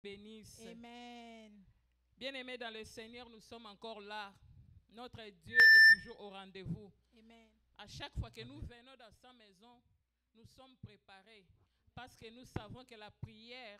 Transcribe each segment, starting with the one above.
bénisse. Amen. Bien-aimés dans le Seigneur, nous sommes encore là. Notre Dieu est toujours au rendez-vous. Amen. À chaque fois que nous venons dans sa maison, nous sommes préparés parce que nous savons que la prière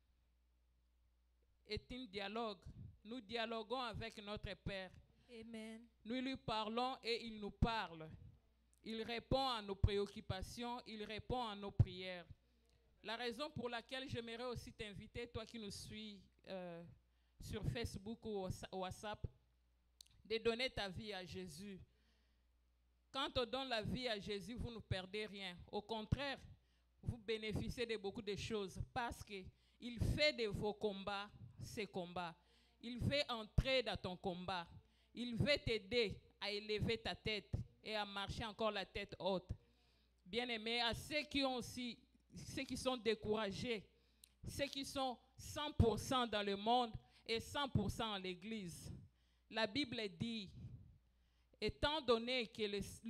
est un dialogue. Nous dialoguons avec notre Père. Amen. Nous lui parlons et il nous parle. Il répond à nos préoccupations, il répond à nos prières. La raison pour laquelle j'aimerais aussi t'inviter, toi qui nous suis sur Facebook ou WhatsApp, de donner ta vie à Jésus. Quand on donne la vie à Jésus, vous ne perdez rien. Au contraire, vous bénéficiez de beaucoup de choses parce qu'il fait de vos combats ses combats. Il veut entrer dans ton combat. Il veut t'aider à élever ta tête et à marcher encore la tête haute. Bien-aimés, à ceux qui sont découragés, ceux qui sont 100% dans le monde et 100% en l'église, la Bible dit, étant donné que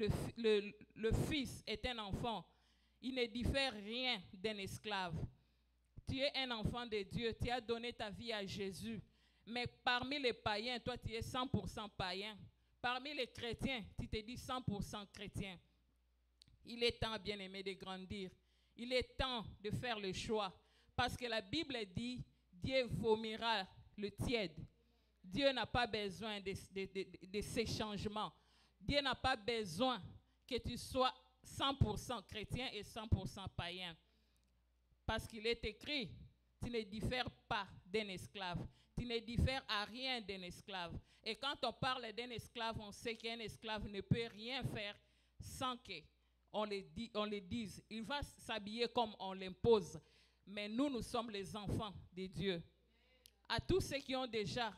le Fils est un enfant, il ne diffère rien d'un esclave. Tu es un enfant de Dieu, tu as donné ta vie à Jésus. Mais parmi les païens, toi tu es 100% païen. Parmi les chrétiens, tu te dis 100% chrétien. Il est temps, bien-aimé, de grandir. Il est temps de faire le choix. Parce que la Bible dit, Dieu vomira le tiède. Dieu n'a pas besoin de ces changements. Dieu n'a pas besoin que tu sois 100% chrétien et 100% païen. Parce qu'il est écrit, tu ne diffères pas d'un esclave. Tu ne diffères à rien d'un esclave. Et quand on parle d'un esclave, on sait qu'un esclave ne peut rien faire sans qu'on le dise. Il va s'habiller comme on l'impose. Mais nous sommes les enfants de Dieu. À tous ceux qui ont déjà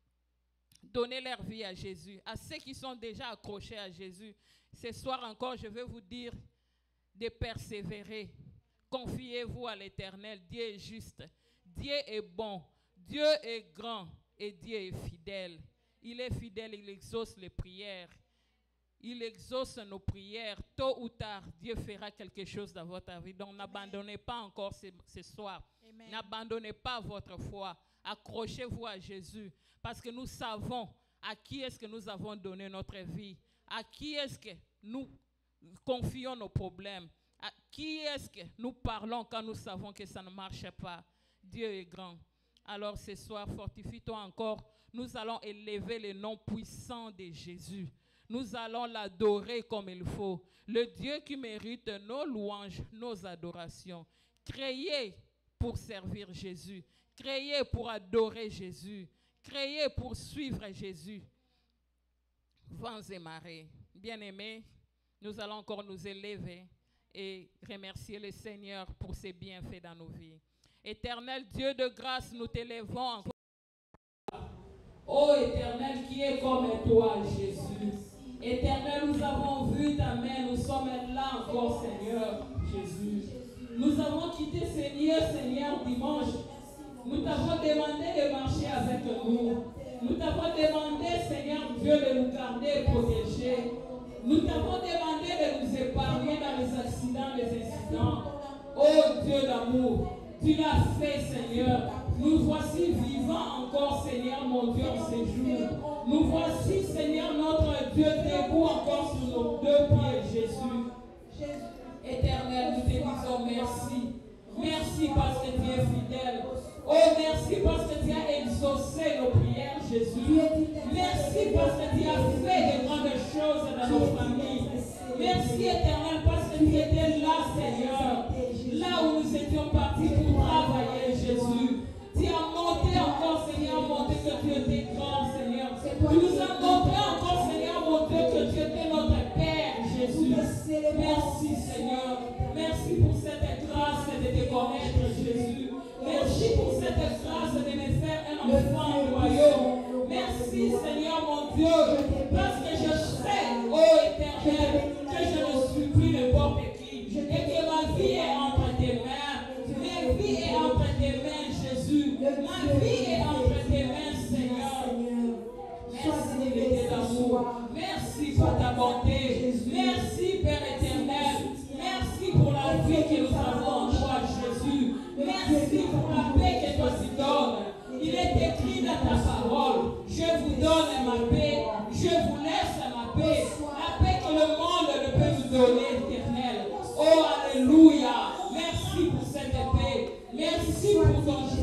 donné leur vie à Jésus, à ceux qui sont déjà accrochés à Jésus, ce soir encore, je veux vous dire de persévérer. Confiez-vous à l'Éternel. Dieu est juste. Dieu est bon. Dieu est grand et Dieu est fidèle. Il est fidèle, il exauce les prières. Il exauce nos prières. Tôt ou tard, Dieu fera quelque chose dans votre vie. Donc n'abandonnez pas encore ce soir. N'abandonnez pas votre foi. Accrochez-vous à Jésus. Parce que nous savons à qui est-ce que nous avons donné notre vie. À qui est-ce que nous confions nos problèmes. À qui est-ce que nous parlons quand nous savons que ça ne marche pas. Dieu est grand. Alors ce soir, fortifie-toi encore. Nous allons élever le nom puissant de Jésus. Nous allons l'adorer comme il faut. Le Dieu qui mérite nos louanges, nos adorations. Créez pour servir Jésus. Créez pour adorer Jésus. Créez pour suivre Jésus. Vents et marées. Bien-aimés, nous allons encore nous élever et remercier le Seigneur pour ses bienfaits dans nos vies. Éternel Dieu de grâce, nous t'élevons encore. Ô Éternel, qui est comme toi, Jésus. Éternel, nous avons vu ta main, nous sommes là encore, Seigneur Jésus. Nous avons quitté Seigneur, dimanche. Nous t'avons demandé de marcher avec nous. Nous t'avons demandé, Seigneur Dieu, de nous garder et protéger. Nous t'avons demandé de nous épargner dans les accidents, les incidents. Oh Dieu d'amour, tu l'as fait, Seigneur. Nous voici vivants encore, Seigneur, mon Dieu, en ces jours. Nous voici, Seigneur, notre Dieu, debout encore sur nos deux pieds, Jésus. Éternel, nous te disons merci. Merci parce que tu es fidèle. Oh, merci parce que tu as exaucé nos prières, Jésus. Merci parce que tu as fait de grandes choses dans nos familles. Merci, Éternel, parce que tu étais là, Seigneur. Là où nous étions partis pour travailler, Jésus. Tu as monté encore, Seigneur, mon Dieu, que tu étais grand, Seigneur. Tu nous as montré encore, Seigneur, mon Dieu, que tu étais notre Père, Jésus. Merci, Seigneur. Merci pour cette grâce de te connaître, Jésus. Merci pour cette grâce de me faire un enfant royaume. Merci, Seigneur, mon Dieu, parce que je sais, ô Éternel, que je ne suis plus n'importe qui et que ma vie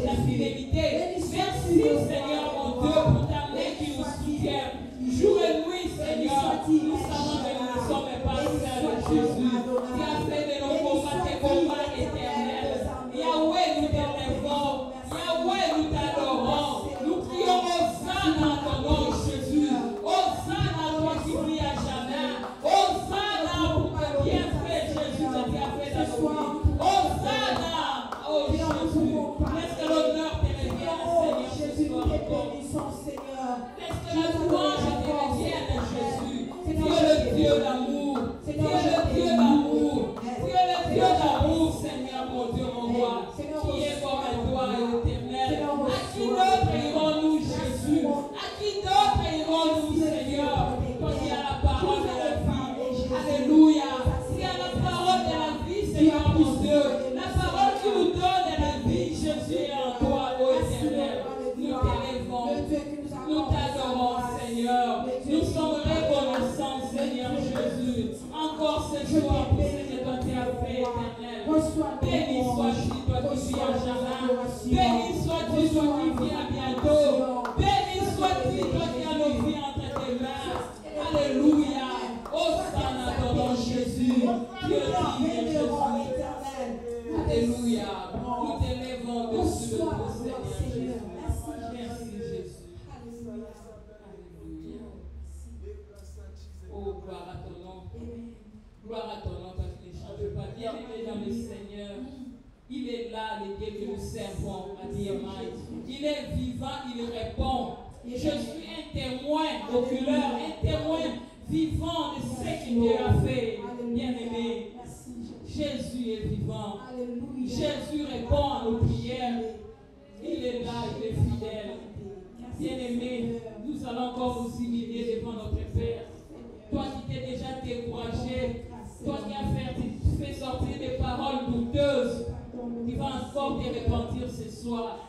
ta fidélité. Merci, Seigneur, mon Dieu, pour ta main qui nous soutient. Jour et nuit, Seigneur, nous savons que nous ne sommes pas seuls de Jésus. Tu as fait de nos combats tes combats éternels. Yahweh, nous t'élèvons. Yahweh, nous t'adorons. Nous crions Hosanna dans ton nom, Jésus. Hosanna, toi qui vis à jamais. Hosanna pour tes bienfaits, Jésus, que tu as fait dans nos vies. Hosanna, oh Jésus. Laisse que l'honneur te revienne, Seigneur, ce soir encore. Laisse que la louange te revienne, Jésus. Tu es le Dieu d'amour. Tu es le Dieu d'amour. Tu es le Dieu d'amour, Seigneur, mon Dieu, mon roi. Qui est comme toi, éternel. À qui d'autre irons-nous, Jésus? À qui d'autre irons-nous, Seigneur? Toi qui as la parole de la vie. Alléluia. Qui a la parole de la vie, Seigneur, mon Dieu. La parole qui nous donne de la vie, Jésus est en toi, ô éternel. Nous t'élèvons. Nous t'adorons, Seigneur. Nous sommes reconnaissants, Seigneur Jésus. Encore ce soir pour ce que toi tu as fait, éternel. Béni sois-tu, toi qui vis à jamais. Béni sois-tu, toi qui viens bientôt. Béni sois-tu, toi qui as nos vies entre tes mains. Alléluia. Hosanna dans ton nom, Jésus. Dieu digne, Jésus. Alléluia. Nous t'élèvons dessus de tout, Seigneur Jésus. Merci, Jésus. Alléluia. Oh, gloire à ton nom. Gloire à ton nom, toi qui ne changes pas. Bien-aimé dans le Seigneur, il est là, le Dieu que nous servons à Diamant. Il est vivant, il répond. Je suis un témoin oculaire, un témoin vivant de ce qu'il Dieu a fait. Bien-aimé, Jésus est vivant. Jésus répond à nos prières. Il est là, il est fidèle. Bien-aimé, nous allons encore nous humilier devant notre Père. Toi qui t'es déjà découragé, toi qui as fait sortir des paroles douteuses, tu vas encore te repentir ce soir.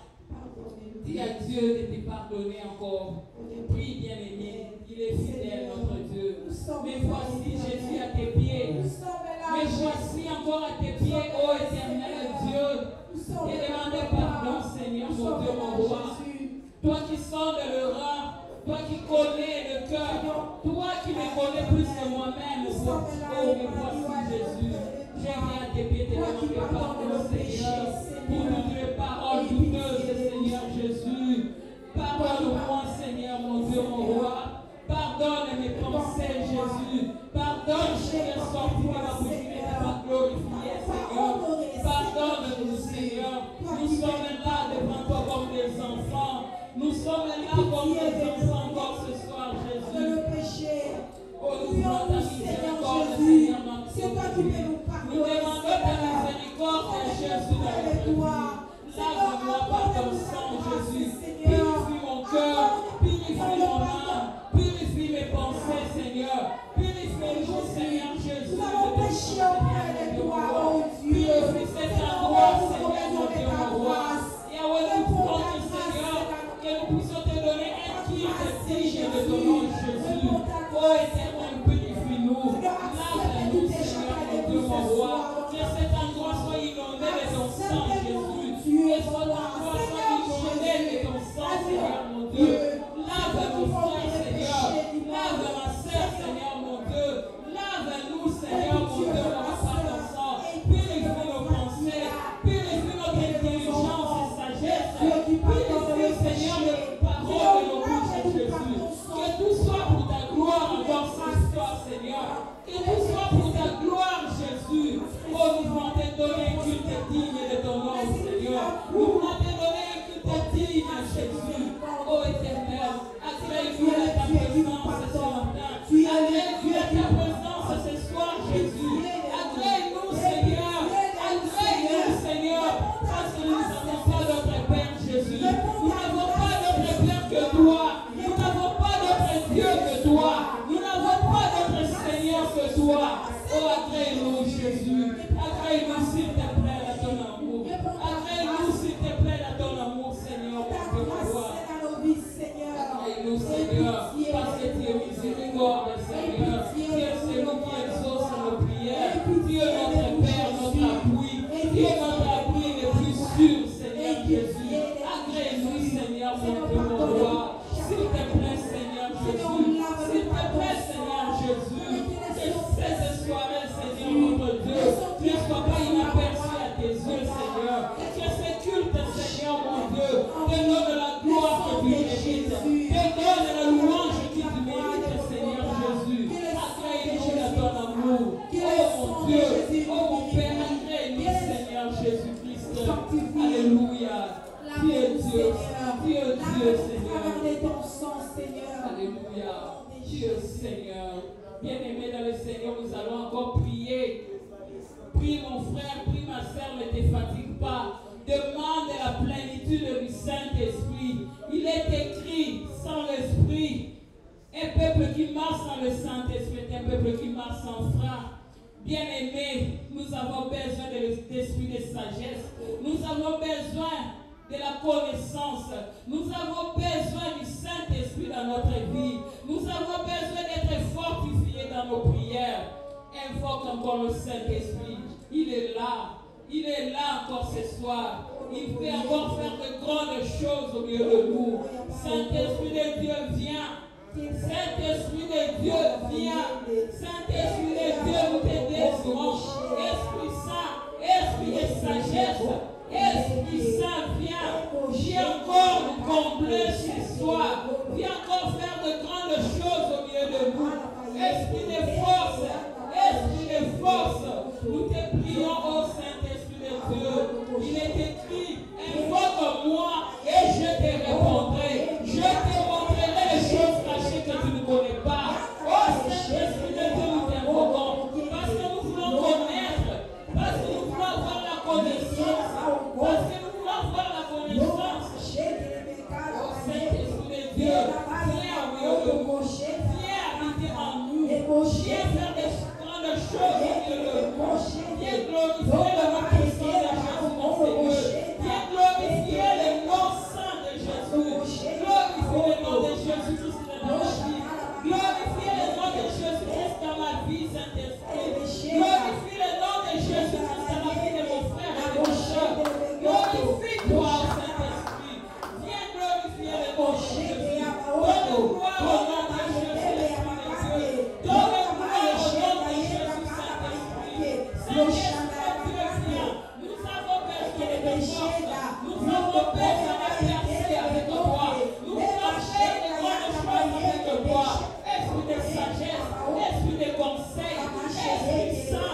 Dis à Dieu de te pardonner encore. Prie, bien-aimé, il est fidèle, notre Dieu. Mais voici Jésus à tes pieds. Mais voici encore à tes pieds, ô éternel Dieu. Et demandez pardon, Seigneur, mon Dieu, mon roi. Toi qui sondes le rein, toi qui connais le cœur, toi qui me connais plus que moi-même. Oh, mais voici Jésus. Je viens à tes pieds te demander pardon, Seigneur, pour toutes les paroles douteuses, Seigneur Jésus. Pardonne-moi, Seigneur, mon Dieu, mon roi. Pardonne mes pensées, Jésus. Pardonne chaque sortie de ma bouche qui n'est pas glorifiée, Seigneur. Pardonne-nous, Seigneur. Nous sommes là devant toi comme des enfants. Nous sommes là comme des enfants encore ce soir, Jésus. Oh, nous voulons ta miséricorde, Seigneur, dans notre vie. Nous demandons ta miséricorde, Jésus, dans notre vie. Lave-moi par ton sang, Jésus. Purifie mon cœur, purifie mon âme, purifie mes pensées, Seigneur. Purifie-nous, Seigneur Jésus. Nous avons péché auprès de toi, oh Dieu. Purifie cet endroit, Seigneur, mon Dieu, mon roi. Yahweh, nous prions, Seigneur, que nous puissions te donner un culte digne de ton nom, Jésus. Oh éternel, purifie-nous. Lave-nous, Seigneur, mon Dieu, mon roi. Que cet endroit soit inondé de ton sang, Jésus. Que cet endroit soit inondé de ton sang, Seigneur, mon Dieu. Lave mon frère, Seigneur. Lave ma sœur, Seigneur, mon Dieu. Lave-nous, Seigneur, mon Dieu, par ton sang. Purifie nos pensées. Purifie notre intelligence et sagesse. Purifie, Seigneur, les paroles de nos bouches, Jésus. Que tout soit pour ta gloire encore ce soir, Seigneur. Que tout soit pour ta gloire, Jésus. Oh, nous voulons te donner un culte digne de ton nom, Seigneur. Nous voulons te donner un culte digne, Jésus. Oh, éternel, agrée-nous à ta présence ce matin. Agrée-nous à ta présence ce soir, Jésus. Agrée-nous, Seigneur. Agrée-nous, Seigneur. Parce que nous n'avons pas d'autre Père, Jésus. Nous n'avons pas d'autre Père que toi. Nous n'avons pas d'autre Dieu que toi. Nous n'avons pas d'autre Seigneur que toi. Oh, agrée-nous, Jésus. Agrée-nous, s'il te plaît, à ton amour. Agrée-nous, s'il te plaît, à ton amour, Seigneur, mon Dieu, mon roi. Agrée-nous, Seigneur, parce que tu es miséricorde, Seigneur. Tu es celui qui exauce nos prières. Tu es notre Père, notre appui. Tu es notre appui le plus sûr, Seigneur Jésus. Seigneur, mon Dieu, mon roi. S'il te plaît, Seigneur Jésus. S'il te plaît, Seigneur Jésus. Que cette soirée, Seigneur, notre Dieu, ne soit pas inaperçue à tes yeux, Seigneur. Que ce culte, Seigneur, mon Dieu, te donne la gloire que tu mérites. Te donne la louange que tu mérites, Seigneur Jésus. Accrée-nous de ton amour. Oh mon Dieu, oh mon Père, accrée-nous, Seigneur Jésus-Christ. Alléluia. Tu es Dieu. Tu es Dieu, Seigneur. Alléluia. Dieu, Seigneur. Bien-aimé dans le Seigneur, nous allons encore prier. Prie mon frère, prie ma soeur, ne te fatigue pas. Demande la plénitude du Saint-Esprit. Il est écrit, sans l'Esprit, un peuple qui marche sans le Saint-Esprit est un peuple qui marche sans frein. Bien-aimé, nous avons besoin de l'esprit de sagesse. Nous avons besoin de la connaissance. Nous avons besoin du Saint-Esprit dans notre vie. Nous avons besoin d'être fortifiés dans nos prières. Invoque encore le Saint-Esprit. Il est là. Il est là encore ce soir. Il peut encore faire de grandes choses au milieu de nous. Saint-Esprit de Dieu, viens. Saint-Esprit de Dieu, viens. Saint-Esprit de Dieu, nous te désirons. Esprit Saint, Esprit de sagesse. Esprit Saint, viens encore nous combler ce soir. Viens encore faire de grandes choses au milieu de nous. Esprit de force, nous te prions, ô Saint-Esprit de Dieu. Il est écrit, invoque-moi et je te répondrai. Je te montrerai les choses cachées que tu ne connais pas. Ô Saint-Esprit de Dieu, nous t'invoquons parce que nous voulons connaître, parce que nous voulons avoir la connaissance. Parce que nous voulons avoir la connaissance. Oh Saint-Esprit de Dieu, viens au milieu de nous. Viens habiter en nous. Viens faire des grandes choses au milieu de nous. Viens glorifier le nom puissant de Jésus, mon Seigneur. Viens glorifier le nom saint de Jésus. Glorifier le nom de Jésus-Christ dans ma vie. Glorifier le nom de Jésus-Christ dans ma vie, Saint-Esprit. Glorifier le nom de Jésus-Christ dans la vie de mon frère et de mon soeur. Glorifie-toi, Saint-Esprit. Viens glorifier le nom de Jésus. Donne gloire au nom de Jésus, l'Esprit de Dieu. Donne gloire au nom de Jésus, Saint-Esprit. Saint-Esprit, Dieu, viens. Nous avons besoin de ta force. Nous avons besoin de percer avec toi. Nous voulons faire de grandes choses avec toi. Esprit de sagesse, esprit de conseil, Esprit Saint,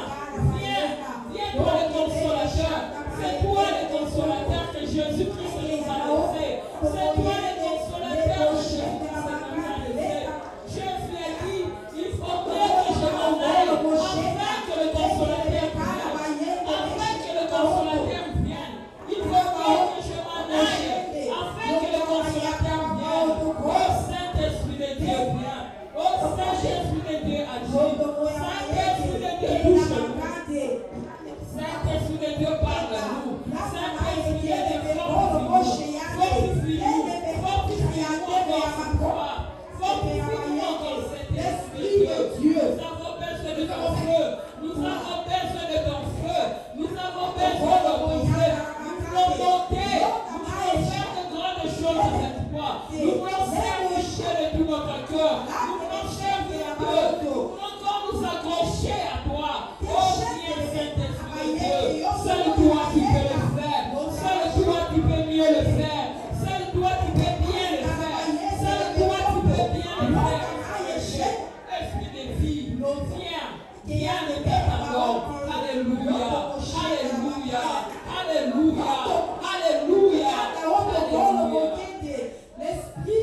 viens toi le consolateur. C'est toi le consolateur que Jésus-Christ nous a laissé. C'est toi le consolateur que Jésus-Christ nous a laissé. Jésus a dit, il faut bien que je m'en aille afin que le consolateur vienne. Afin que le consolateur vienne. Il faut bien que je m'en aille afin que le consolateur vienne. Oh Saint-Esprit de Dieu, viens. Oh Saint-Esprit de Dieu, agis. Saint-Esprit de Dieu, touche-nous. Saint-Esprit de Dieu, parle-nous. Saint-Esprit de Dieu, fortifie-nous. Fortifie-nous encore cette fois. Fortifie-nous encore cet Esprit de Dieu. Nous avons besoin de ton feu. Nous avons besoin de ton feu. Nous avons besoin de ton feu. Nous voulons monter. Nous voulons faire de grandes choses cette fois. Nous voulons servir de tout notre cœur. Nous voulons servir Dieu. Nous voulons encore nous accrocher à toi. Oh Dieu, Saint-Esprit de Dieu. Seul toi qui peux le faire. Seul toi qui peux mieux le faire. Seul toi qui peux bien le faire. Seul toi qui peux bien le faire. Esprit de vie, viens de ta parole. Alléluia. Alléluia. Alléluia. Alléluia. L'esprit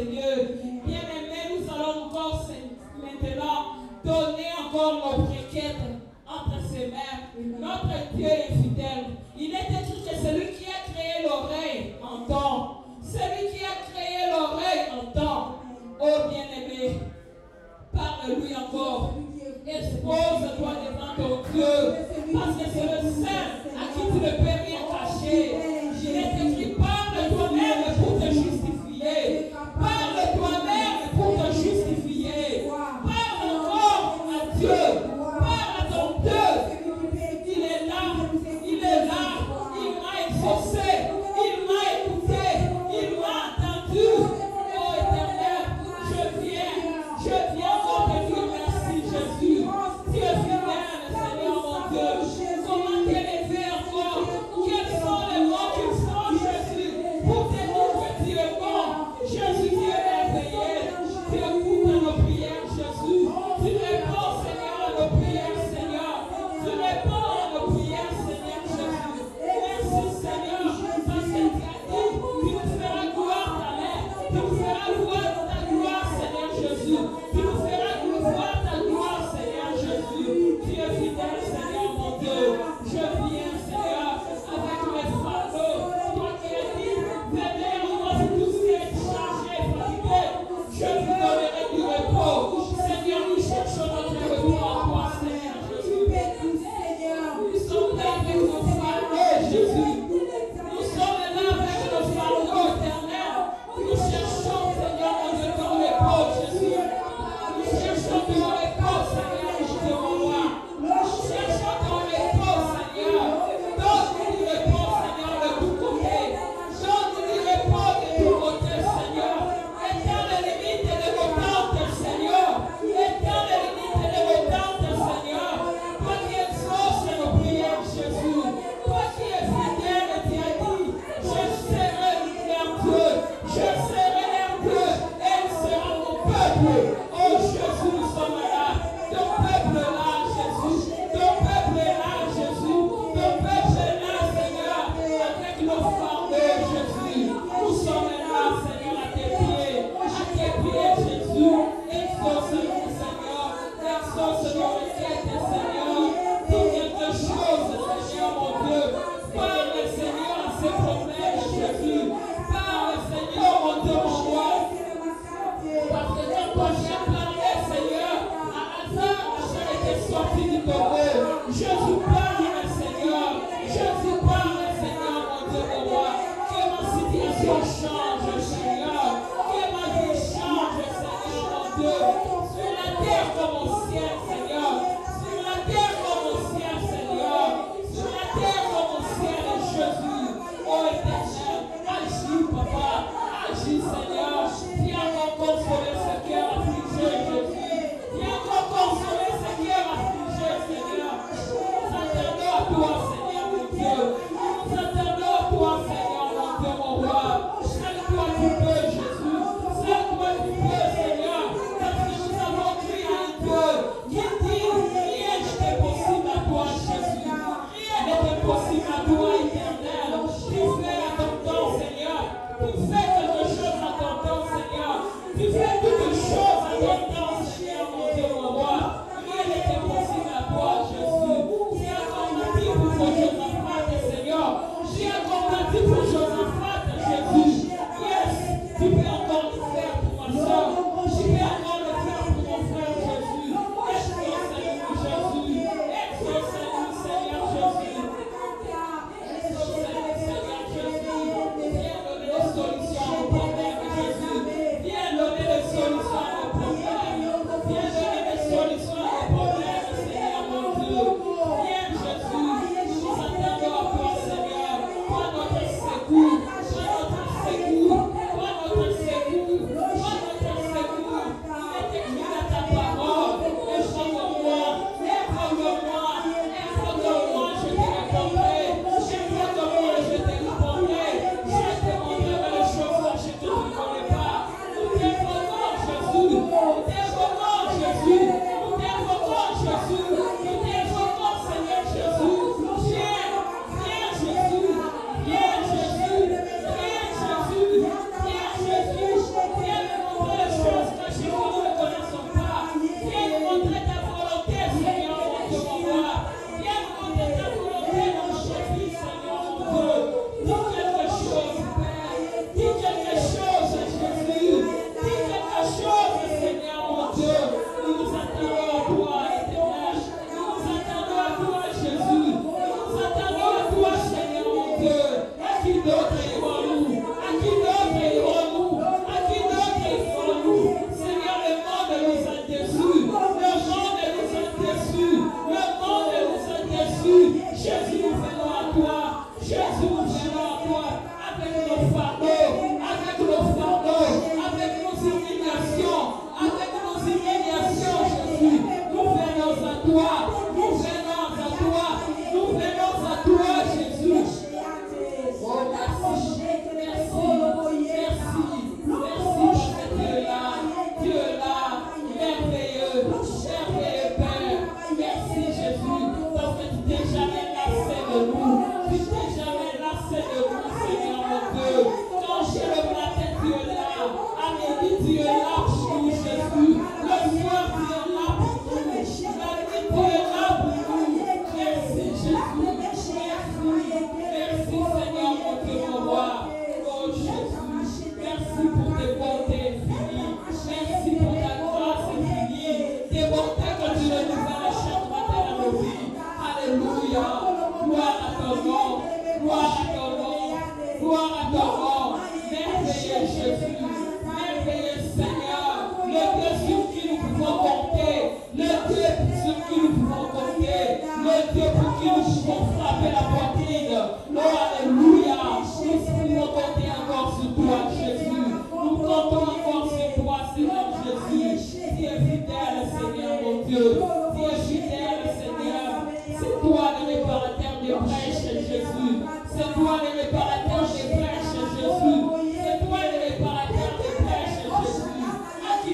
c'est mieux. Bien-aimés, nous allons encore maintenant donner encore nos requêtes entre ses mains. Notre Dieu est fidèle. Il est écrit que celui qui a créé l'oreille entend. Celui qui a créé l'oreille entend. Oh bien-aimé, parle-lui encore. Expose-toi devant ton Dieu. Parce que c'est le seul à qui tu ne peux rien cacher. Il est écrit, parle toi-même pour te justifier. Parle toi-même pour te justifier. Parle encore à Dieu. Parle à ton Dieu. Il est là. Il est là. Il m'a exaucé. Il m'a écouté. Il m'a entendu. Oh Éternel, je viens encore te dire merci Jésus. Tu es fidèle, Seigneur mon Dieu. Comment t'élever encore? Quels sont les mots qu'il faut, Jésus, pour te dire que tu es bon? Jésus, tu es merveilleux. Tu écoutes à nos prières, Jésus. Tu réponds, Seigneur, à nos prières, Seigneur. Tu réponds à nos prières, Seigneur Jésus. Merci, Seigneur, parce que tu as dit, tu nous feras gloire ta mère. Tu nous feras voir ta gloire, Seigneur Jésus. Tu nous feras voir ta gloire, Seigneur Jésus. Tu es fidèle, Seigneur mon Dieu. Je viens, Seigneur, avec mes fardeaux. Toi qui as dit, venez à moi tous qui êtes chargés et fatigués. Je vous donnerai du repos. Seigneur, nous cherchons notre repos en toi, Seigneur Jésus. Nous sommes là avec nos fardeaux, Jésus. Nous sommes là avec nos fardeaux éternels. Nous cherchons, Seigneur mon Dieu, ton repos, Jésus. Nous cherchons ton repos, Seigneur mon Dieu, mon roi. Nous cherchons ton repos, Seigneur. Donne-nous du repos, Seigneur, de tous côtés. Donne-nous du repos de tous côtés, Seigneur. Éteins les limites de nos tentes, Seigneur. Éteins les limites de nos tentes, Seigneur. Toi qui exauces nos prières, Jésus. Toi qui es fidèle, tu as dit, je serai leur Dieu. Je serai leur Dieu. Et ils seront mon peuple. Oh Jésus, nous sommes là. Ton peuple est là, Jésus. Ton peuple est là, Jésus. Ton peuple est là, Seigneur. Avec nos fardeaux, Jésus. Nous sommes là, Seigneur, à tes pieds. À tes pieds, Jésus. Exauce-nous, Seigneur. Exauce nos requêtes, Seigneur. Dis quelque chose, Seigneur, mon Dieu. Parle, Seigneur, à ces problèmes, Jésus. Parle, Seigneur, mon Dieu, mon roi. Parce que quand toi j'ai parlé, Seigneur, à hasard, ma chair était sortie du tombeau. Jésus parle, Seigneur. Jésus parle, Seigneur, mon Dieu, mon roi. Que ma situation change, Seigneur. Que ma vie change, Seigneur, mon Dieu. Sur la terre comme au ciel, Seigneur. Sur la terre comme au ciel, Seigneur. Sur la terre comme au ciel, Jésus. Oh éternel, agis, papa. Agis, Seigneur. Viens encore consoler ce cœur affligé, Jésus. Viens encore consoler ce cœur affligé, Seigneur. Nous attendons à toi, Seigneur, mon Dieu. Nous attendons à toi, Seigneur, mon Dieu, mon roi. Seul toi tu peux, Jésus. Seul toi tu peux, Seigneur. Parce que nous avons cru à un Dieu qui dit, rien n'était possible à toi, Jésus. Rien n'était possible à toi, éternel. Tu fais à ton temps, Seigneur. Tu fais quelque chose à ton temps, Seigneur. Tu fais toutes choses à ton temps, Seigneur, mon Dieu, mon roi. Rien n'était possible à toi, Jésus. Tu as combattu pour Josaphat, Seigneur. Tu as combattu pour Josaphat, Jésus. Yes, tu peux encore le faire pour ma soeur. Tu peux encore le faire pour mon frère, Jésus. Exauce-nous, Jésus. Exauce-nous, Seigneur Jésus. Exauce-nous, Seigneur Jésus. Viens donner des solutions à nos problèmes, Jésus. Viens donner des solutions à nos problèmes.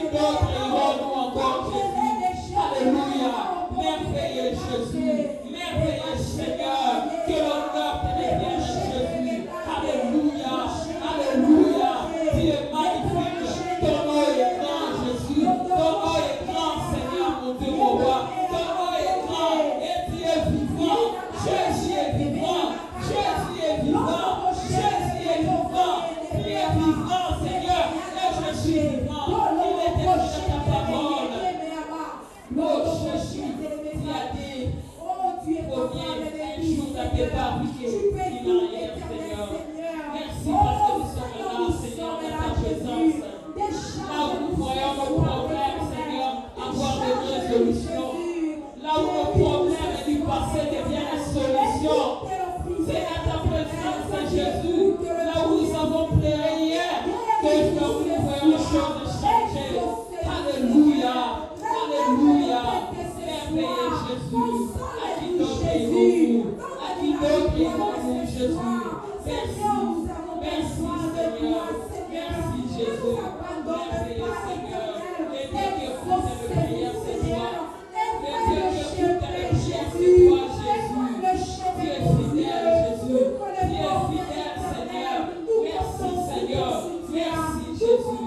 d'autres irons-nous encore, Jésus? Alléluia. Merveilleux Jésus. Merveilleux Seigneur. Que l'honneur te revienne, Jésus. Alléluia. Alléluia. Tu es magnifique. Ton nom est grand, Jésus. Ton nom est grand, Seigneur, mon Dieu, mon roi. Ton nom est grand et tu es vivant. Jésus est vivant. Jésus est vivant. Jésus est vivant. Tu es vivant, Seigneur. Et je suis vivant. Il est déjà ta parole. Oh, Jésus, tu as dit, combien un jour dans tes barriques, il en est, Seigneur. Merci parce que nous sommes là, Seigneur, dans ta présence. Là où nous voyons nos problèmes, Seigneur, avoir des résolutions. Là où nos problèmes du passé deviennent une solution. C'est à ta présence, Jésus. Là où nous avons pleuré hier, que aujourd'hui nous voyons les choses changer. Alléluia. Alléluia. Merveilleux Jésus. À qui d'autre irons-nous? À qui d'autre irons-nous, Jésus? Merci. Merci, Seigneur. Merci, Jésus. Merveilleux Seigneur. Le Dieu qui écoute les prières, c'est toi. Le Dieu qui écoute les prières, c'est toi, Jésus. Tu es fidèle, Jésus. Tu es fidèle, Seigneur. Merci, Seigneur. Merci, Jésus.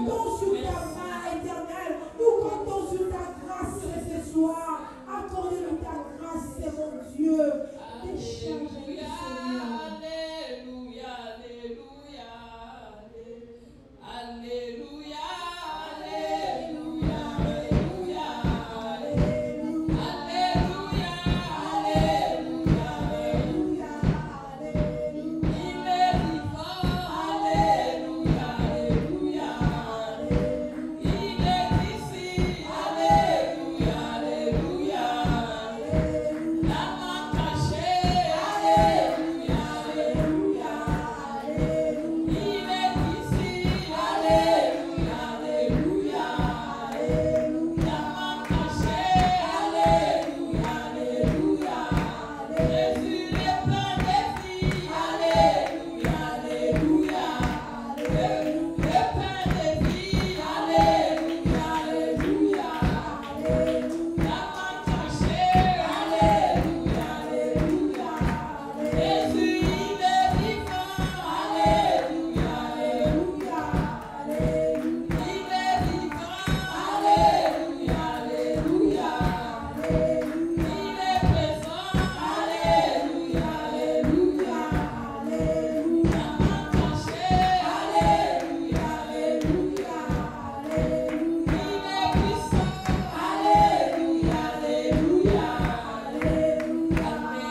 Nous comptons sur ta grâce ce soir. Accorde-nous ta grâce, c'est mon Dieu. Décharge, Alléluia, Alléluia, Alléluia, Alléluia, Alléluia, Alléluia, Alléluia, Alléluia, Alléluia. Il est vivant, Alléluia, Alléluia. Il est ici, Alléluia, Alléluia. La main cachée, Alléluia, Alléluia. Il est ici, Alléluia, Alléluia. La main cachée, Alléluia, Alléluia. Jésus est plein de vie, Alléluia, Alléluia. Le pain de vie, Alléluia, Alléluia. La main cachée, Alléluia, Alléluia. Jésus, il est vivant, Alléluia, Alléluia. Il est vivant, Alléluia, Alléluia. Il est présent, Alléluia, Alléluia. La main cachée, Alléluia, Alléluia. Il est puissant, Alléluia, Alléluia. Alléluia,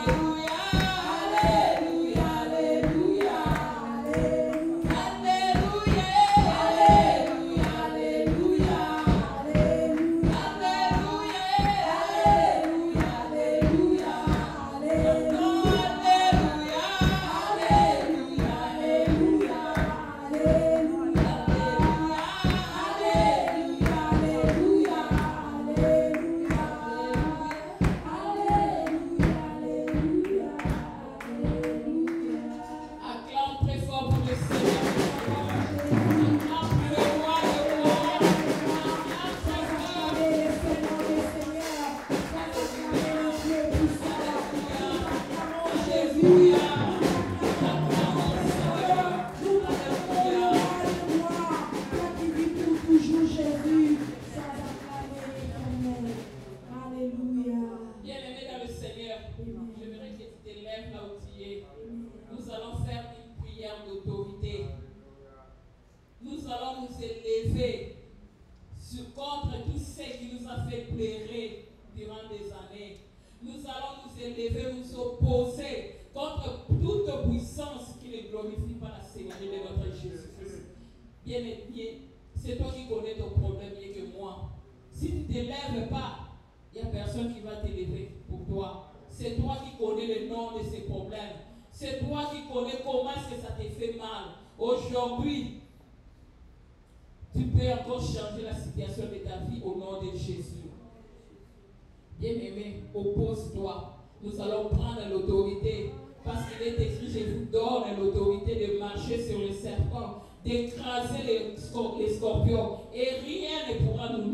Alléluia, Alléluia. Alléluia, Alléluia, Alléluia. Alléluia, Alléluia, Alléluia. Non, Alléluia, Alléluia, Alléluia. Alléluia, Alléluia, acclame très fort pour le Seigneur. Acclame le roi de roi. Acclame très fort. Alléluia. Acclame le Seigneur. Bien-aimé dans le Seigneur, j'aimerais que tu te lèves là où tu es. Nous allons faire une prière d'autorité. Nous allons nous élever contre tout ce qui nous a fait pleurer durant des années. Nous allons nous élever, nous opposer contre toute puissance qui ne glorifie pas la Seigneurie de notre Jésus-Christ. Bien-aimé, c'est toi qui connais ton problème mieux que moi. Si tu ne te lèves pas, il n'y a personne qui va t'élever pour toi. C'est toi qui connais le nom de ces problèmes. C'est toi qui connais comment est-ce que ça te fait mal. Aujourd'hui, tu peux encore changer la situation de ta vie au nom de Jésus. Bien-aimé, oppose-toi. Nous allons prendre l'autorité. Parce qu'il est écrit, je vous donne l'autorité de marcher sur les serpents, d'écraser les scorpions. Et rien ne pourra nous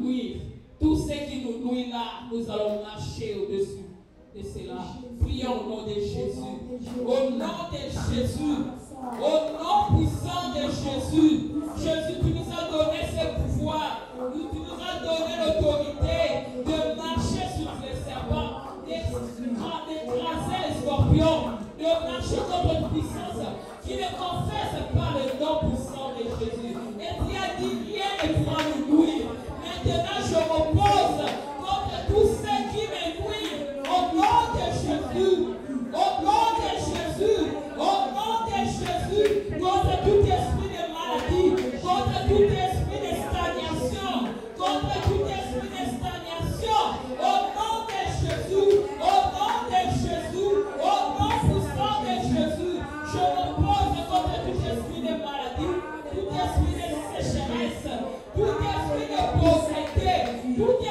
Alléluia. Nous allons marcher au-dessus de cela. Prions au nom de Jésus. Au nom de Jésus. Au nom puissant de Jésus. Jésus, tu nous as donné ce pouvoir. Tu nous as donné l'autorité de marcher sur les serpents, d'écraser les scorpions, de marcher contre une puissance qui ne confesse pas le nom puissant de Jésus. Et tu as dit rien ne pourra nous nuire. Maintenant, je m'oppose contre tous ceux qui me nuisent. Au nom de Jésus. Au nom de Jésus. Au nom de Jésus. Contre tout esprit de maladie. Contre tout esprit de stagnation. Contre tout esprit de stagnation. Au nom de Jésus. Au nom de Jésus. Au nom puissant de Jésus. Je m'oppose contre tout esprit de maladie. Tout esprit de sécheresse. Tout esprit de pauvreté. Tout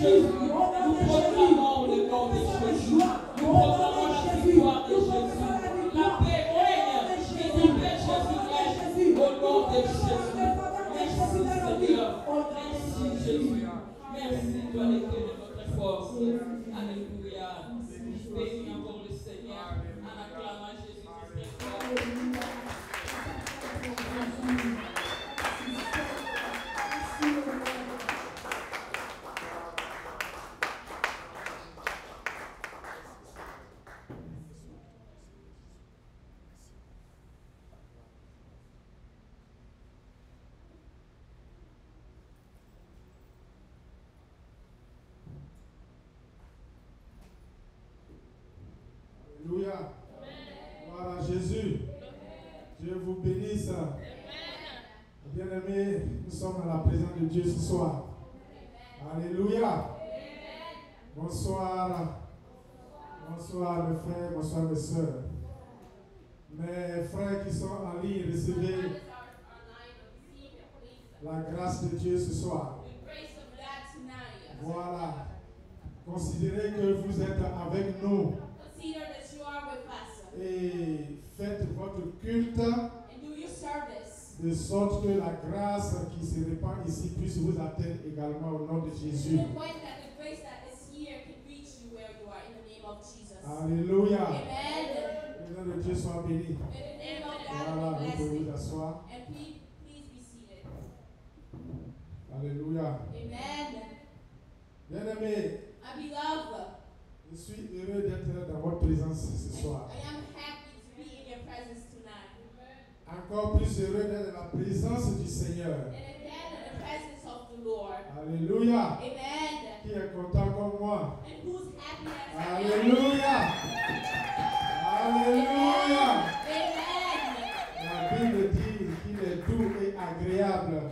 Jésus. Nous proclamons le nom de Jésus. Nous proclamons la victoire de Jésus. La paix règne. Et la paix Jésus règne au nom de Jésus. Merci Seigneur. Merci Jésus. Merci toi l'éternel notre force. Alléluia. Bénis encore le Seigneur en acclamant Jésus très fort. Alléluia. Voilà Jésus. Dieu vous bénisse. Bien-aimés, nous sommes à la présence de Dieu ce soir. Alléluia. Bonsoir. Bonsoir mes frères, bonsoir mes soeurs. Mes frères qui sont en ligne, recevez la grâce de Dieu ce soir. Voilà. Considérez que vous êtes avec nous. Et faites votre culte de sorte que la grâce qui se répand ici puisse vous atteindre également au nom de Jésus. Alléluia. Le nom de Dieu soit béni. Voilà, vous pouvez vous asseoir. Alléluia. Bien-aimés, je suis heureux d'être dans votre présence ce soir. Encore plus heureux d'être dans la présence du Seigneur. Alléluia. Qui est content comme moi? Alléluia. Alléluia. La Bible dit qu'il est doux et agréable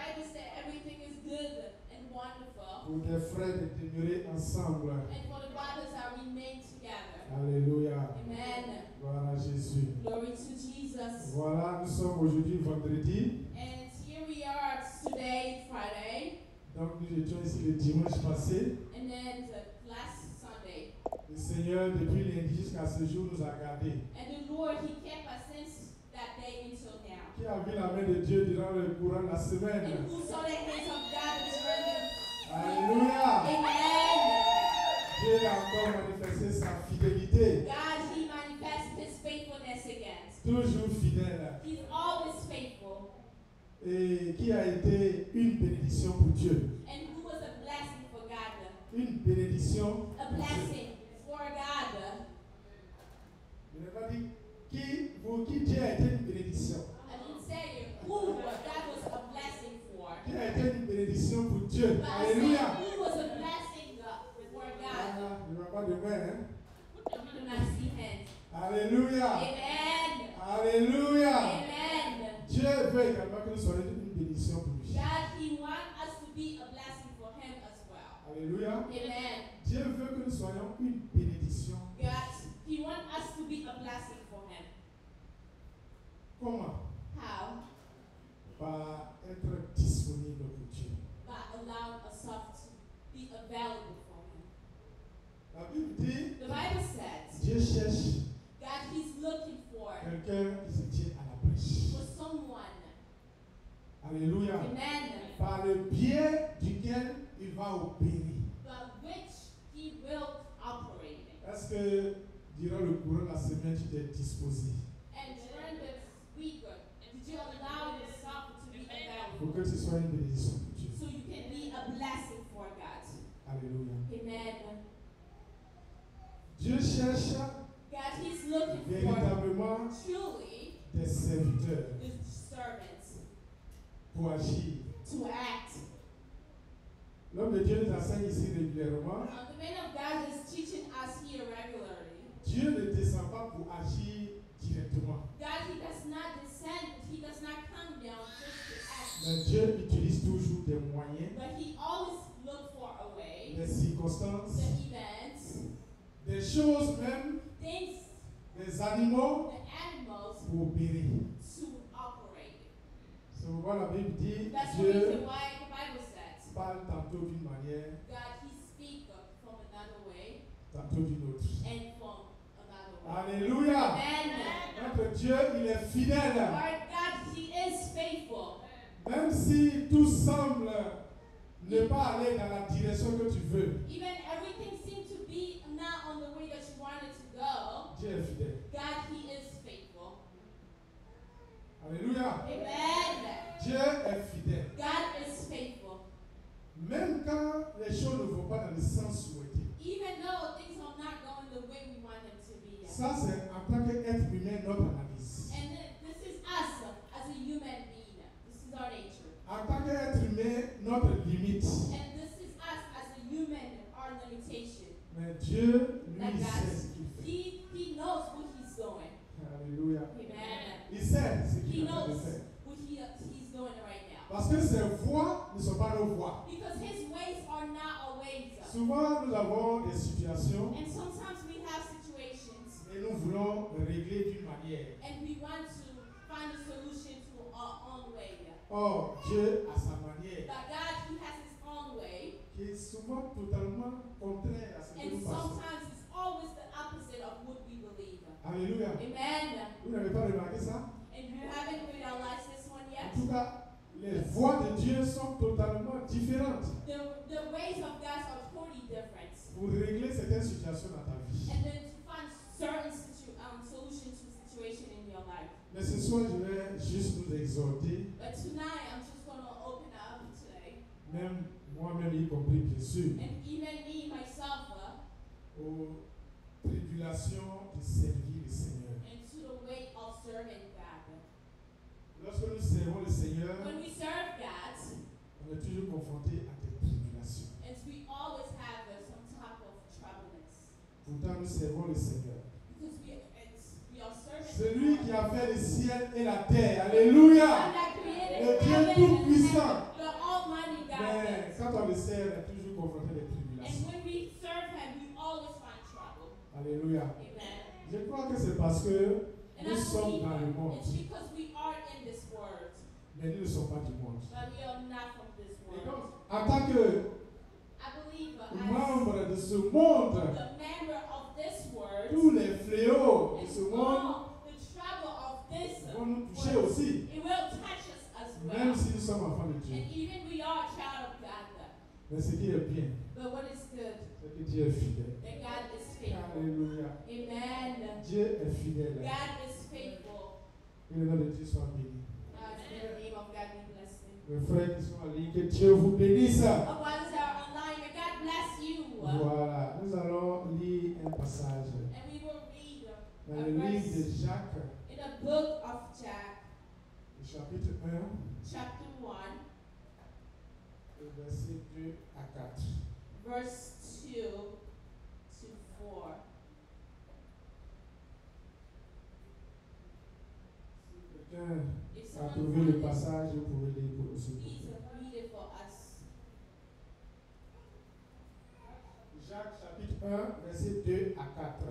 pour des frères de demeurer ensemble. Alléluia. Voilà Jésus. Glory to Jesus. Voilà, nous sommes aujourd'hui vendredi. And here we are today, Friday. Donc nous étions ici le dimanche passé. And then the last Sunday. Le Seigneur, depuis lundi jusqu'à ce jour, nous a gardés. And the Lord, He kept us since that day until now. Qui a vu la main de Dieu durant le courant de la semaine? And who saw the hands of God during Alléluia. Amen. Dieu a encore manifesté sa fidélité. God, He manifests His faithfulness again. Toujours fidèle. He's always faithful. Et qui a été une bénédiction pour Dieu. And who was a blessing for God. Une bénédiction. A blessing for God. Je n'ai pas dit qui Dieu a été une bénédiction. I didn't say who that was a blessing for. Qui a été une bénédiction pour Dieu. But I Alléluia. said who was a blessing for God. Je ne vois pas de main, hein? We do not see hands. Alléluia. Amen. Alléluia. Amen. Dieu veut également que nous soyons une bénédiction pour lui. God, He wants us to be a blessing for Him as well. Alléluia. Amen. Dieu veut que nous soyons une bénédiction. God, He wants us to be a blessing for Him. Comment? How? Par être disponible pour Dieu. By allowing us to be available for Him. La Bible dit, The Bible says, Dieu cherche God, He's looking for quelqu'un qui se tient à la brèche. someone. Alléluia. Amen. Par le biais duquel il va opérer. But which He will operate in. Est-ce que durant le courant de la semaine, tu t'es disposé And during this week, did you allow yourself to be available pour que tu sois une bénédiction pour Dieu? so you can be a blessing for God? Alléluia. Amen. Dieu cherche God, He's looking for véritablement truly des serviteurs the servants pour agir. to act. L'homme de Dieu nous enseigne ici régulièrement. The man of God is teaching us here regularly. Dieu ne descend pas pour agir directement. God, He does not descend, He does not come down just to act. Mais Dieu utilise toujours des moyens, But He always looks for a way, des circonstances, the events, des choses même, things, des animaux the animals pour opérer. to operate. C'est pourquoi la Bible dit That's the Dieu reason why the Bible says parle tantôt d'une manière, God, He Dieu, il est fidèle. Our God, He is faithful. Même si tout semble ne pas aller dans la direction que tu veux, Even everything seems to be not on the way that you want it to go, Dieu est fidèle. God, He is faithful. Alléluia. Amen. Dieu est fidèle. God is faithful. Même quand les choses ne vont pas dans le sens souhaité. Even though things are not going the way we want them to be. Ça, c'est en tant qu'être humain notre analyse. And this is us as a human being. This is our nature. En tant qu'être humain, notre limite. And this is us as a human, our limitation. Mais Dieu, lui, That il sait God, ce qu'il fait. he knows what He's doing. Alléluia. Amen. Il sait ce He qu'il est en train de knows faire. what He's doing right now. Parce que ses voies ne sont pas nos voies. Because His ways are not our ways. Souvent, nous avons des situations And sometimes we have situations et nous voulons régler d'une manière. and we want to find a solution to our own way. Or, Dieu a sa manière, But God, He has His own way. qui est souvent totalement contraire à ce que And nous pensons. sometimes it's always the opposite of what we believe. Alléluia. Amen. Vous n'avez pas remarqué ça? And you haven't realized this one yet? En tout cas, les voies de Dieu sont totalement différentes The ways of God are totally different. pour régler certaines situations dans ta vie. And then to find certain solutions to situation in your life. Mais ce soir, je vais juste nous exhorter, But tonight, I'm just going to open up today, même moi-même y compris bien sûr, and even me, myself, aux tribulations de servir le Seigneur. into the way of serving God. Lorsque nous servons le Seigneur, When we serve God, on est toujours confronté à des tribulations. and we always have some type of troubleness. Pourtant, nous servons le Seigneur. Because we are serving Celui God. qui a fait le ciel et la terre. Alléluia. God that created Le Dieu heaven and tout-puissant. earth, the Almighty God. Mais quand on le sert, on est toujours confronté à des And tribulations. when we serve Him, we always find trouble. Alléluia. Amen. Je crois que c'est parce que And nous I sommes believe dans le monde, it's because we are in this world, mais nous ne sommes pas du monde. but we are not from this Et world. donc, en tant que I believe as membre de ce monde, the member of this world, tous les fléaux de and ce monde all the trouble of this vont nous toucher world, aussi, it will touch us as même well. si nous sommes enfants de Dieu. And even we are a child of God. Mais ce qui est bien, But what is good, c'est que Dieu est fidèle. that God is faithful. Alléluia. Amen. Dieu est fidèle. God is faithful. Que le nom de Dieu soit béni. In the name of God, we bless Him. Mes frères qui sont en ligne, que Dieu vous bénisse. Our brothers that are online, may God bless you. Voilà, nous allons lire un passage And we will read dans le livre de Jacques, in the book of Jack, le chapitre 1, chapter 1, le verset 2 à 4. verse 2 to 4. Si quelqu'un If a someone trouvé le found it, passage, vous pouvez lire pour aussi. please read it for us. Jacques chapitre 1, verset 2 à 4.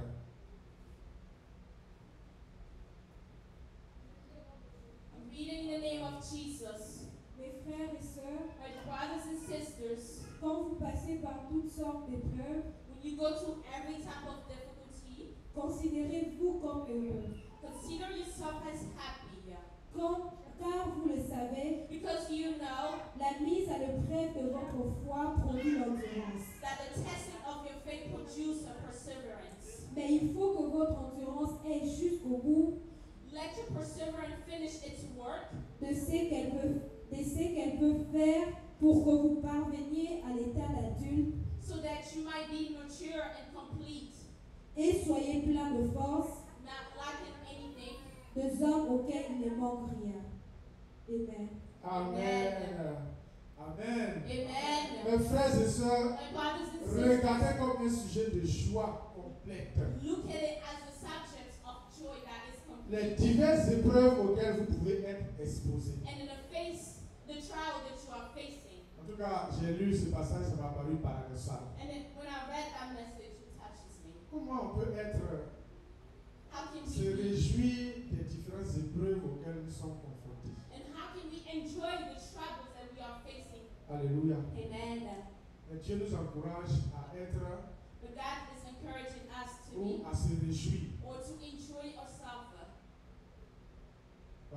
I'm reading in the name of Jesus. Mes frères et sœurs, My brothers and sisters, quand vous passez par toutes sortes d'épreuves, when you go through every type of difficulty, considérez-vous comme heureux. consider yourself as happy. Car vous le savez, Because you know la mise à l'épreuve de votre foi produit l'endurance. that the testing of your faith produces a perseverance. Mais il faut que votre endurance aille jusqu'au bout Let your perseverance finish its work de ce qu'elle peut faire pour que vous parveniez à l'état d'adulte so that you might be mature and complete, et soyez plein de force, not lacking anything. des hommes auxquels il ne manque rien. Amen. Amen. Amen. Amen. Mes frères et sœurs, My brothers and sisters, regardez comme un sujet de joie complète look at it as a subject of joy that is les complete. diverses épreuves auxquelles vous pouvez être exposés. And in the face, the trial that you are facing. En tout cas, j'ai lu ce passage, ça m'a paru paradoxal. And when I read that message, it touches me. Comment on peut être, How can se we réjouir des différentes épreuves auxquelles nous sommes confrontés? and how can we enjoy the troubles that we are facing? Alléluia. Amen. Et Dieu nous encourage à être But God is encouraging us to ou be à se réjouir or to enjoy ourselves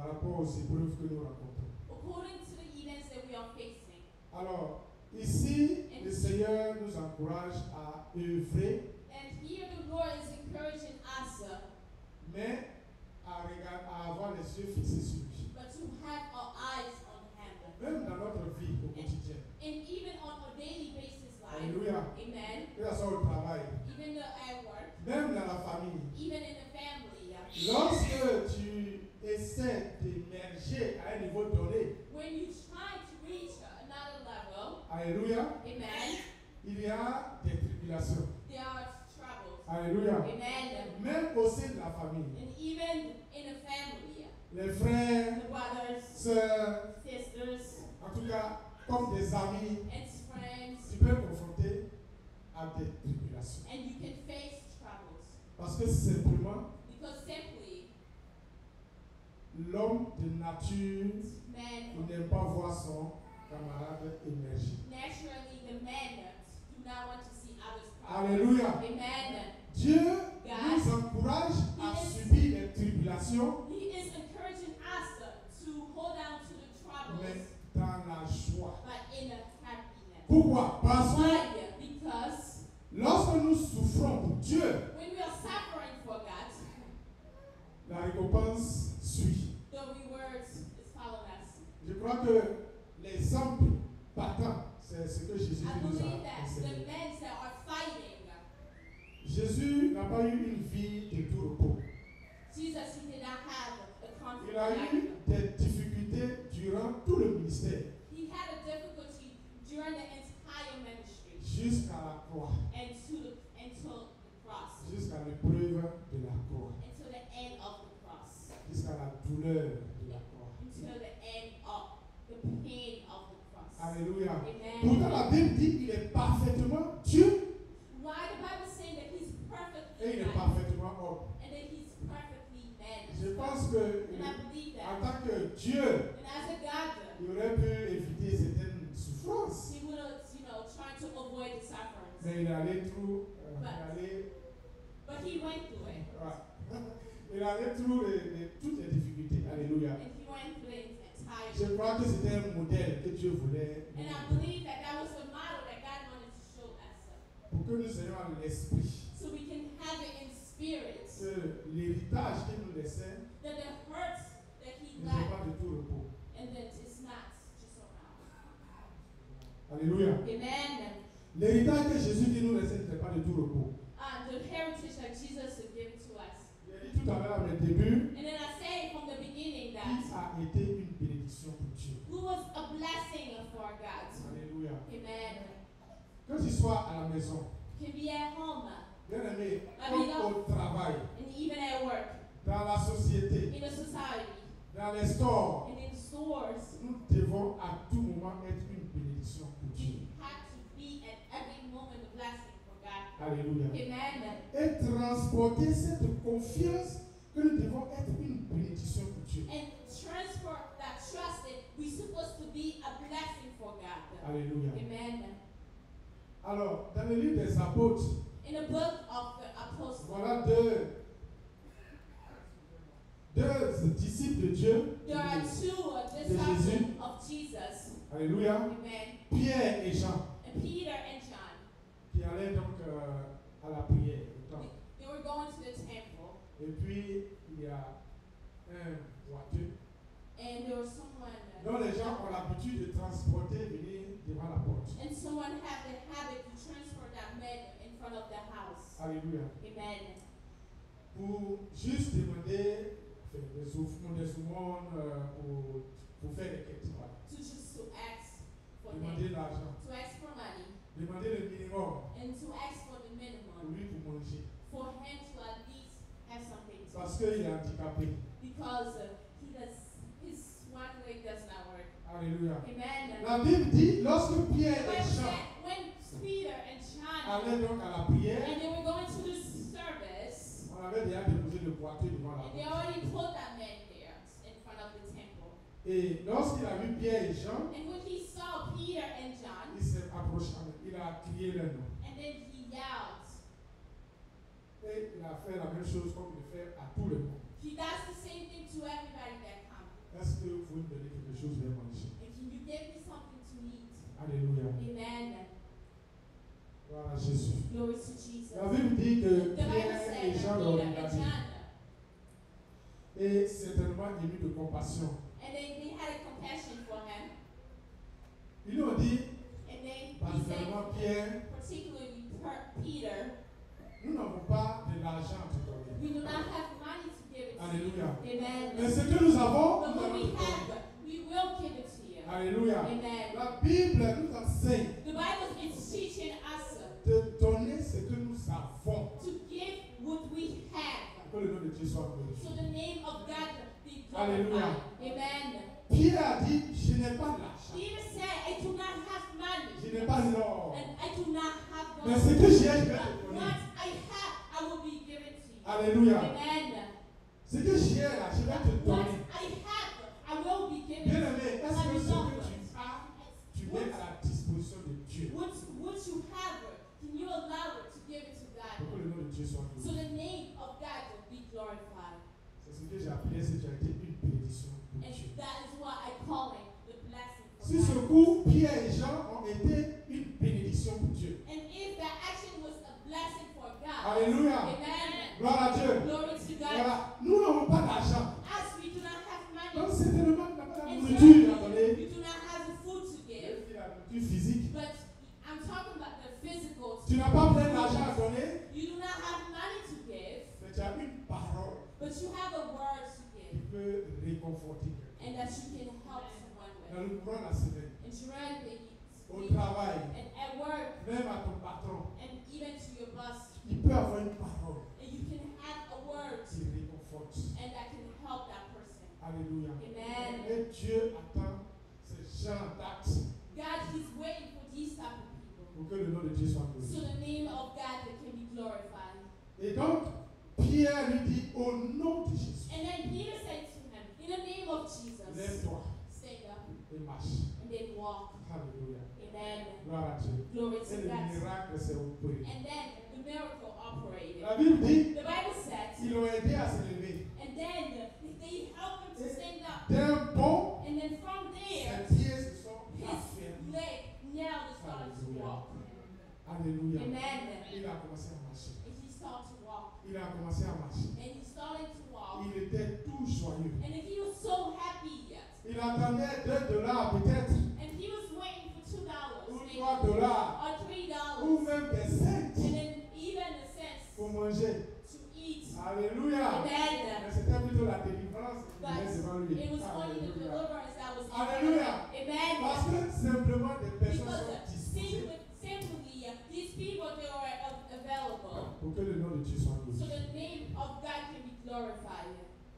par rapport aux épreuves que nous rencontrons. according to the events that we are facing. Alors, ici, le Seigneur nous encourage à œuvrer, And here the Lord is encouraging us, mais à avoir les yeux fixés sur lui. but to have our eyes on Him. Même dans notre vie au quotidien. And even on a daily basis life. Alléluia. Amen. Que ce soit au travail, Even at work, même dans la famille. even in the family. Lorsque tu essaies d'émerger à un niveau donné, When you try to reach another level, alléluia, amen, il y a des tribulations. there are troubles. Alléluia. Amen. Même au sein de la famille, And even in a family, les frères, the brothers, sœurs, sisters, en tout cas, comme des amis, and friends, tu peux être confronté à des tribulations. and you can face troubles. Parce que simplement, Because simply, l'homme de nature men, n'aime pas voir son camarade émerger. naturally, the men do not want to see others prosper. Alléluia. Amen. Dieu nous encourage à subir les tribulations, He is encouraging us to hold on to the troubles, mais dans la joie. but in a happiness. Pourquoi? Parce que Why? Because lorsque nous souffrons pour Dieu, when we are suffering for God, la récompense suit. the reward is following us. Je crois que l'exemple patent, c'est ce que Jésus I nous believe a that the enseigné. men that are fighting, Jésus n'a pas eu une vie de tout repos. Jesus, he did not have a Il a conflict. eu des difficultés durant tout le ministère, He had a difficulty during the entire ministry jusqu'à la croix, and until the cross, jusqu'à l'épreuve de la croix, until the end of the cross, jusqu'à la douleur de la croix. until the end of the pain of the cross. Alléluia. Amen. Pourtant, la Bible dit qu'il est parfaitement Dieu Why the Bible is saying that he's perfectly et il est man parfaitement homme. and that he's perfectly man. Je pense que, And I believe en that. tant que Dieu, And as a God, il aurait pu éviter certaines souffrances. he would have, tried to avoid the sufferings. Mais il est allé through, But he went through it. il est allé through toutes les difficultés. Alléluia. And he went through the entire. Je crois que c'était un modèle que Dieu voulait nous And I donner believe that that was a model that God wanted to show us. pour que nous ayons à l'esprit So we can have it in spirit. que l'héritage qu'il nous laissait That the hurts that he n'était got pas de tout repos. and that it's not just around. Alléluia. Amen. L'héritage que Jésus dit nous laisser n'était pas de tout repos. The heritage that Jesus has given to us. J'ai dit tout à l'heure au début, And then I say from the beginning qui that a été une bénédiction pour Dieu. who was a blessing for God. Alléluia. Amen. Que tu sois à la maison, Can be at home bien aimé, Alléluia. comme au travail, and even at work, dans la société, in a society, dans les stores, and in stores. nous devons à tout moment être une bénédiction pour Dieu. We have to be at every moment a blessing for God. Alléluia. Amen. Et transporter cette confiance que nous devons être une bénédiction pour Dieu. And transfer that trust that we're supposed to be a blessing for God. Alléluia. Amen. Alors, dans le livre des apôtres, In the book of the Apostles, voilà deux disciples de Dieu. there are two Jésus. disciples of Jesus. Alléluia. Amen. Pierre et Jean, And Peter and John, qui allaient donc à la prière au temple. they were going to the temple, Et puis, il y a un voiture and there was someone, dont les gens ont l'habitude de transporter, venir devant la porte. and someone had the habit to transfer that man in front of the house. Alléluia. Amen. Pour juste demander des aumônes pour faire des quêtes. Voilà. To just to ask for Demander things, l'argent. to ask for money, Demander le minimum and to ask for the pour minimum, lui pour manger. for him to at least have something to Parce qu'il est handicapé. because his one leg does not work. Alléluia. Amen. La Bible dit, lorsque Pierre et Jean When Peter and John allaient donc à la prière, and they were going to the service, on avait déjà déposé le boîtier devant la and they porte. already put that man there in front of the temple. Et lorsqu'il a vu Pierre et Jean, And when he saw Peter and John, il s'est approché, il a crié leur nom. and then he yelled, Et il a fait la même chose comme il fait à tout le monde. he does the same thing to everybody that comes. Est-ce que vous pouvez me donner quelque chose de manger? And can you give me something to eat? Alléluia. Amen. Gloire à Jésus. Glory to Jesus. La Bible dit que The Bible Pierre said et that Jean Peter l'ont and regardé John, et certainement ému de compassion. and they had a compassion for him. Ils lui ont dit, And then he particulièrement said, Pierre, particularly Peter, nous n'avons pas de l'argent à te donner. we do not have money to give it to Alléluia. you. Amen. Mais ce que nous avons, But nous what allons we te donner. have, we will give it to you. Alléluia. Amen. La Bible nous enseigne The Bible is teaching us de donner ce que nous avons. to give what we have. Que le nom de Dieu soit glorifié. So the name of God be Alléluia. glorified. Amen. Pierre a dit, je n'ai pas d'argent. Peter said, I do not have money. Je n'ai pas l'or. And I do not have Mais gold. ce que j'ai, je vais But te what donner. I have, I will be given to you. Alléluia. Amen. Ce que j'ai là, je vais te What donner. I have, I will be given Bien to aimé, you. est-ce que ce que What tu as, tu mets à la disposition de Dieu? you have, can you allow it to give it to God? Pour que le nom de Dieu soit So glorifié. the name of God will be glorified. C'est ce que j'ai appelé, c'est que tu as été une bénédiction pour And Dieu. that is what I call it, the blessing for Si ce God. coup, Pierre et Jean ont été une bénédiction pour Dieu. And if that action was a blessing for God, Alléluia. amen. Gloire à Dieu. Glory to God. Voilà. Nous n'avons pas d'argent. As we do not have Donc money, certainement, tu n'as pas la and nourriture à donner. we do not have the food to give, La nourriture physique. but I'm talking about the physical. Tu n'as pas plein d'argent à donner, You do not have money to give, mais tu as une parole but you have a word to qui give, peut réconforter quelqu'un. and that you can help someone Dans with. le courant de la semaine, And throughout the au week, travail, and at work, même à ton patron, and even to your boss, il peut avoir une parole and you can have a word, qui réconforte. and that can help that person. Alléluia. Amen. Et Dieu attend ce genre d'actes God, He's waiting for these type of people, pour que le nom de Dieu soit so glorifié. the name of God that can be glorified. Et donc, Pierre lui dit, au nom de Jésus, And then Peter said to him, in the name of Jesus, lève-toi stand up et marche. and then walk. Alléluia. Amen. Gloire à Dieu. Glory Et to le God. miracle s'est opéré. And then the miracle operated. La Bible dit, The Bible says, ils l'ont aidé à se lever. and then they helped him to stand up. D'un bond, And then from there, ses pieds se sont his affermis. leg now started to walk. Alléluia. Amen. Il a commencé à marcher. And he started to walk. Il a commencé à marcher. And he started to walk. Il était tout joyeux. And he was so happy yet. Il attendait $2 peut-être, And he was waiting for $2, ou maybe, $3, or ou $3, même des cents and then even a cent pour manger. to eat. Alléluia. Amen. Mais c'était plutôt la délivrance qui But venait devant lui. it was only the Alléluia. deliverance that was in Alléluia. Amen. Parce que simplement des personnes Because sont disposées simply these people they are available, pour que le nom de Dieu soit so glorifié. the name of God can be glorified.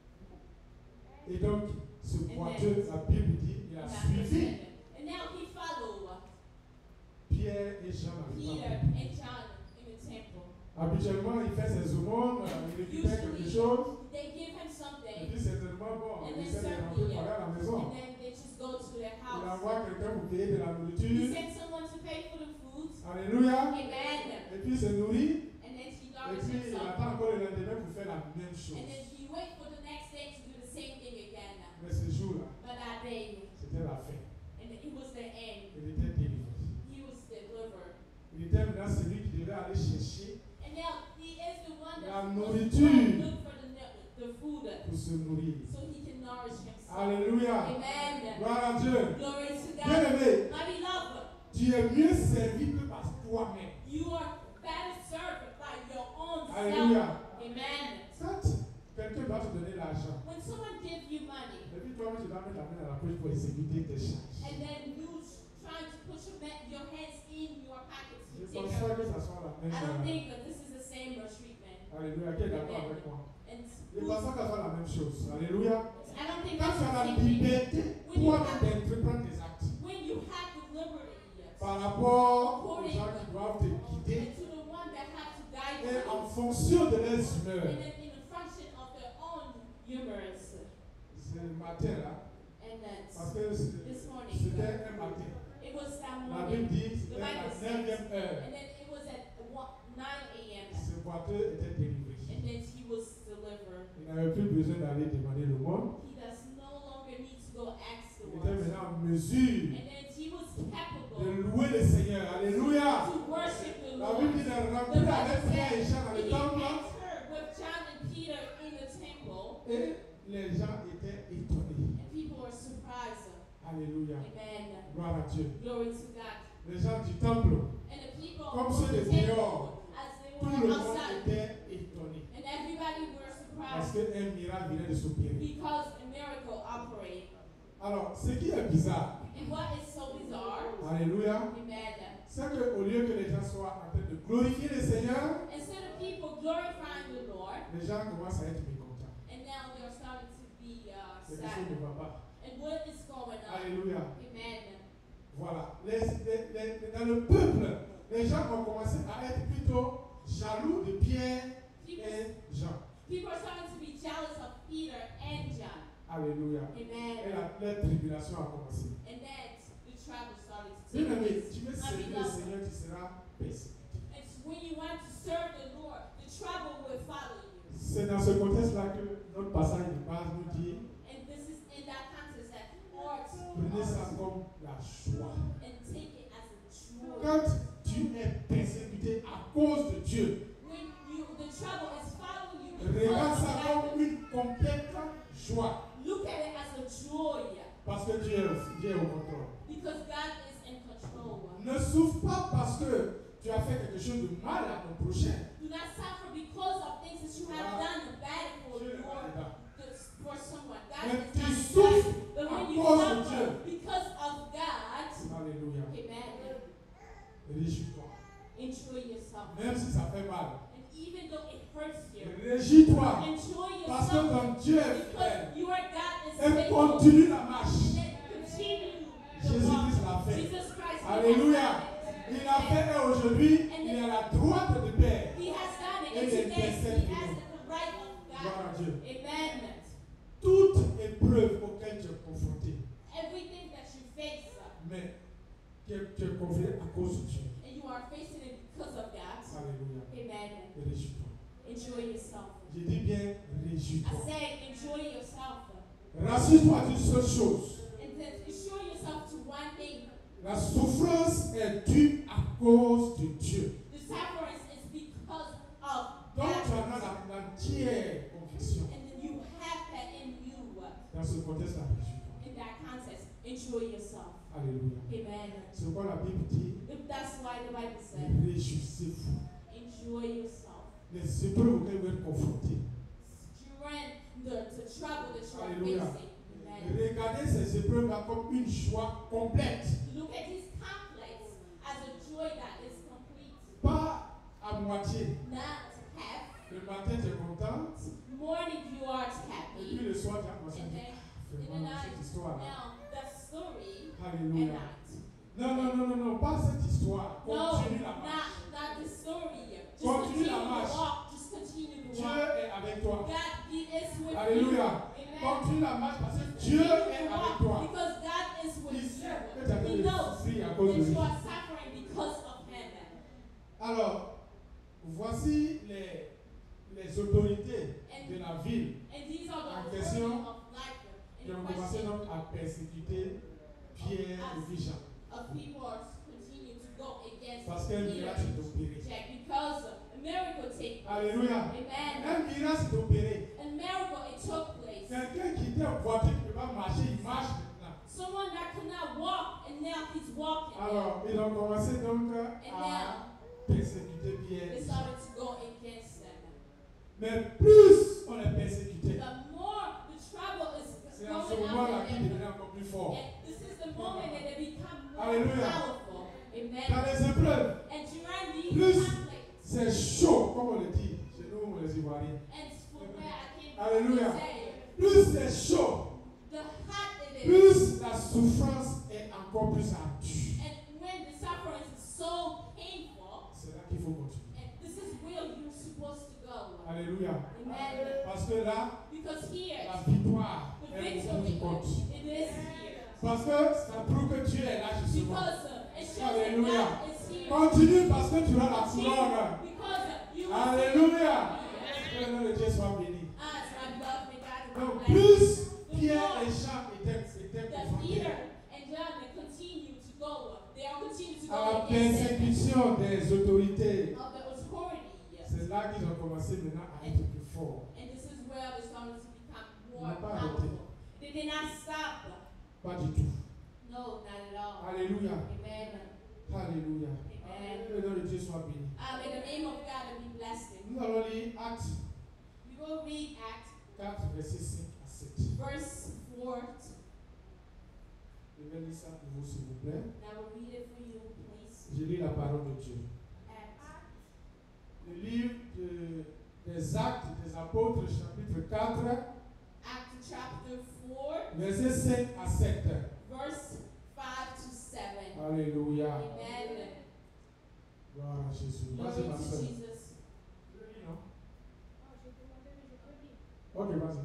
Et donc, ce boiteux, la Bible dit, il a suivi And now he followed Pierre et Jean dans le Peter temple. and John in the temple. Habituellement, il fait ses aumônes, il récupère quelque Usually chose, they give him et something, puis certainement, bon, and il then essaie de rentrer certainly, par à la maison. and then they just go to their Il house. envoie quelqu'un pour payer de la He nourriture. sends someone to pay for the food. Alléluia. Amen. Et puis il se nourrit. And then Et he nourishes puis il himself. attend encore le lendemain pour faire la même chose. And then he waits for the next day to do the same thing again. Mais ce jour-là, But that day, c'était la fin. and it was the end. Il était délivré. He was delivered. Il était maintenant celui qui devait aller chercher And now he is the one la that nourriture look for the food pour se nourrir. so he can nourish himself. Alléluia. Amen. Gloire à Dieu. Glory to Bien God. aimé, My beloved, tu es mieux servi que par toi-même. you are better served by your own Alléluia. self. Amen. Quand quelqu'un doit te donner l'argent, When someone gives you money, et puis toi-même tu dois mettre la main dans la poche pour exécuter tes charges. and then you trying to put your hands in your pockets Je to pense take pas care que of ça it. soit la I don't même think that this is the same treatment. Alléluia. Qui est d'accord avec moi? And Je pense pas que ça soit la même chose. Alléluia. I don't think Quand that's tu as the la same thing. liberté, toi-même d'entreprendre tes actes When you have the liberty par rapport aux gens qui doivent te guider and to the one that have to guide et you, en fonction de leurs and humeurs. then in the function of their own humors. C'est le matin là, And parce then que this morning, c'était un matin. it was that La Bible morning, dit the c'était la Bible says, 9e heure. and then it was at 9 a.m. Ce boiteux était délivré. And then he was delivered. Il n'avait plus besoin d'aller demander le monde. He does no longer need gens étaient étonnés. And people were surprised. Alléluia. Amen. Gloire à Dieu. Glory to God. Les gens du temple, And the people comme of ceux the de temple, dehors, as they tout le were monde outside, était étonné. and everybody were Parce surprised qu'un miracle venait de s'opérer. because a miracle operated. Alors, ce qui est bizarre, And what is so bizarre, alléluia, amen, c'est qu'au lieu que les gens soient en train de glorifier le Seigneur, instead of people glorifying the Lord, les gens commencent à être mécontents. and now they're starting to be Quelque chose ne sad. va pas. And what is going on? Alléluia. Amen. Voilà. Dans le peuple, les gens ont commencé à être plutôt jaloux de Pierre People, et Jean. people are starting to be jealous of Peter and John. Alléluia. Amen. Et la tribulation a commencé. And then the trouble started to Bien take aimé, place. tu veux My servir le beloved. Seigneur, tu seras persécuté. And when you want to serve the Lord, the trouble will follow you. C'est dans ce contexte-là que notre passage de base nous dit, And this is in that context that Lord prenez ça comme la joie. and take it as a joy. Quand tu es persécuté à cause de Dieu, When the trouble is following you regarde because ça of God, comme une complète joie. look at it as a joy Parce que Dieu est au contrôle. because God is in control. Ne souffre pas parce que tu as fait quelque chose de mal à ton prochain. Do not suffer because of things that you have done bad for Dieu n'est pas your là. for someone. God Mais is tu not souffres bad. But à when you cause de suffer Dieu. because of God, Alléluia. amen, Réjouis-toi. enjoy yourself. Même si ça fait mal. And even though it hurts you, Réjouis-toi. enjoy Parce que yourself ton Dieu est fidèle. because your God is Et faithful. continue la marche. And then continue to Jésus-Christ walk. l'a fait. Jesus Christ, he Alléluia. has done it. Il a fait et aujourd'hui, il est à la droite du Père. He has done it. Et And il today intercède he pour has nous. the right of Gloire God. à Dieu. Amen. Toute épreuve auquel tu es confronté, Everything that you face mais que tu es confronté à cause de Dieu. and you are facing it because of God. Alléluia. Amen. Réjouis-toi. Enjoy yourself. Je dis bien, I réjouis-toi. said enjoy yourself. Rassure-toi d'une seule chose. And then assure yourself to one thing. La souffrance est due à cause de Dieu. The suffering is because of Donc tu God. en as l'entière conviction. And then you have that in you. Dans ce contexte-là, réjouis-toi. In that context, enjoy yourself. Alléluia. Amen. C'est pourquoi la Bible dit, If that's why the Bible said, réjouissez-vous. enjoy yourself. Les épreuves auxquelles vous êtes confrontés. During the trouble that you are Alléluia. facing. Amen. Regardez ces épreuves-là comme une joie complète. Look at these conflicts as a joy that is complete, Pas à moitié. not half. Le matin, tu es content. Morning you are Et happy, puis le soir, tu as commencé à and dire, then in the vraiment, night, cette histoire. now the story at Alléluia. night. Non, pas cette histoire. No, Continue la marche. not the story. Just Continue continue la to marche. walk. Just continue to Dieu walk. est avec toi. God he is with Alléluia. you. Amen. Continue la marche parce que Dieu Continue est to avec walk toi. because God is Il with sait que tu you. as He de knows souffrir à that cause de you lui. are suffering because of Him. Alors, voici les autorités de la ville And these are En the question, authority of life. qui In ont commencé question donc à persécuter Pierre et Jean. of people are continue to go against Parce qu'un Peter miracle est opéré. Jack because a miracle take place. Alléluia. Amen. Un miracle s'est opéré. A miracle it took place. Quelqu'un qui était en voiture qui ne peut pas marcher, il marche maintenant. Someone that could not walk and now he's walking. Alors, ils ont commencé donc And à now persécuter Pierre. they et Jean. started to go against them. Mais plus on est persécuté, The more the trouble is c'est en ce going moment-là on qu'il them, devient encore plus fort. and this is the moment that they become more Alléluia. powerful. Amen. Dans les épreuves, And during these Plus. conflicts, c'est chaud, comme on le dit chez nous, les Ivoiriens. and from where I came Alléluia. from, say, Plus c'est chaud, the hot it is, plus la souffrance est encore plus ardue. and when the suffering is so painful, C'est là qu'il faut continuer. and this is where you're supposed to go. Alléluia. Amen. Parce que là, Because here, la victoire the est au bout du victory, compte. it is here. Parce que ça prouve que Dieu est là justement. Because it shows that Alléluia. God is here. Continue parce que tu auras la Continue, couronne. because you will Alléluia. see. Que le nom de Dieu soit béni. As I love me, God Donc bless. plus Pierre et Jean étaient That confrontés Peter and John they continue to go. They are continue to à go la against them persécution des autorités, of the authority. c'est là qu'ils ont commencé maintenant à être plus forts. And this is where they're starting to become Ils more n'ont pas powerful. did not stop. Pas du tout. No, not at all. Alléluia. Amen. Alléluia. Amen. Que le nom de Dieu soit béni. May the name of God be blessed. Nous allons lire Actes We will read Acts 4, versets 5 à 7. verse 4. Je vais lire ça pour vous, s'il vous plaît. And I will read it for you, please. Je lis la parole de Dieu. Acts. Le livre des Actes des Apôtres, chapitre 4, Acts chapter 4, versets 5 à 7. verse 5 to 7. Alléluia. Amen. Gloire à Jésus. Glory Vas-y, ma to soeur. Jesus. Tu le lis, non? Oh, Ok, vas-y.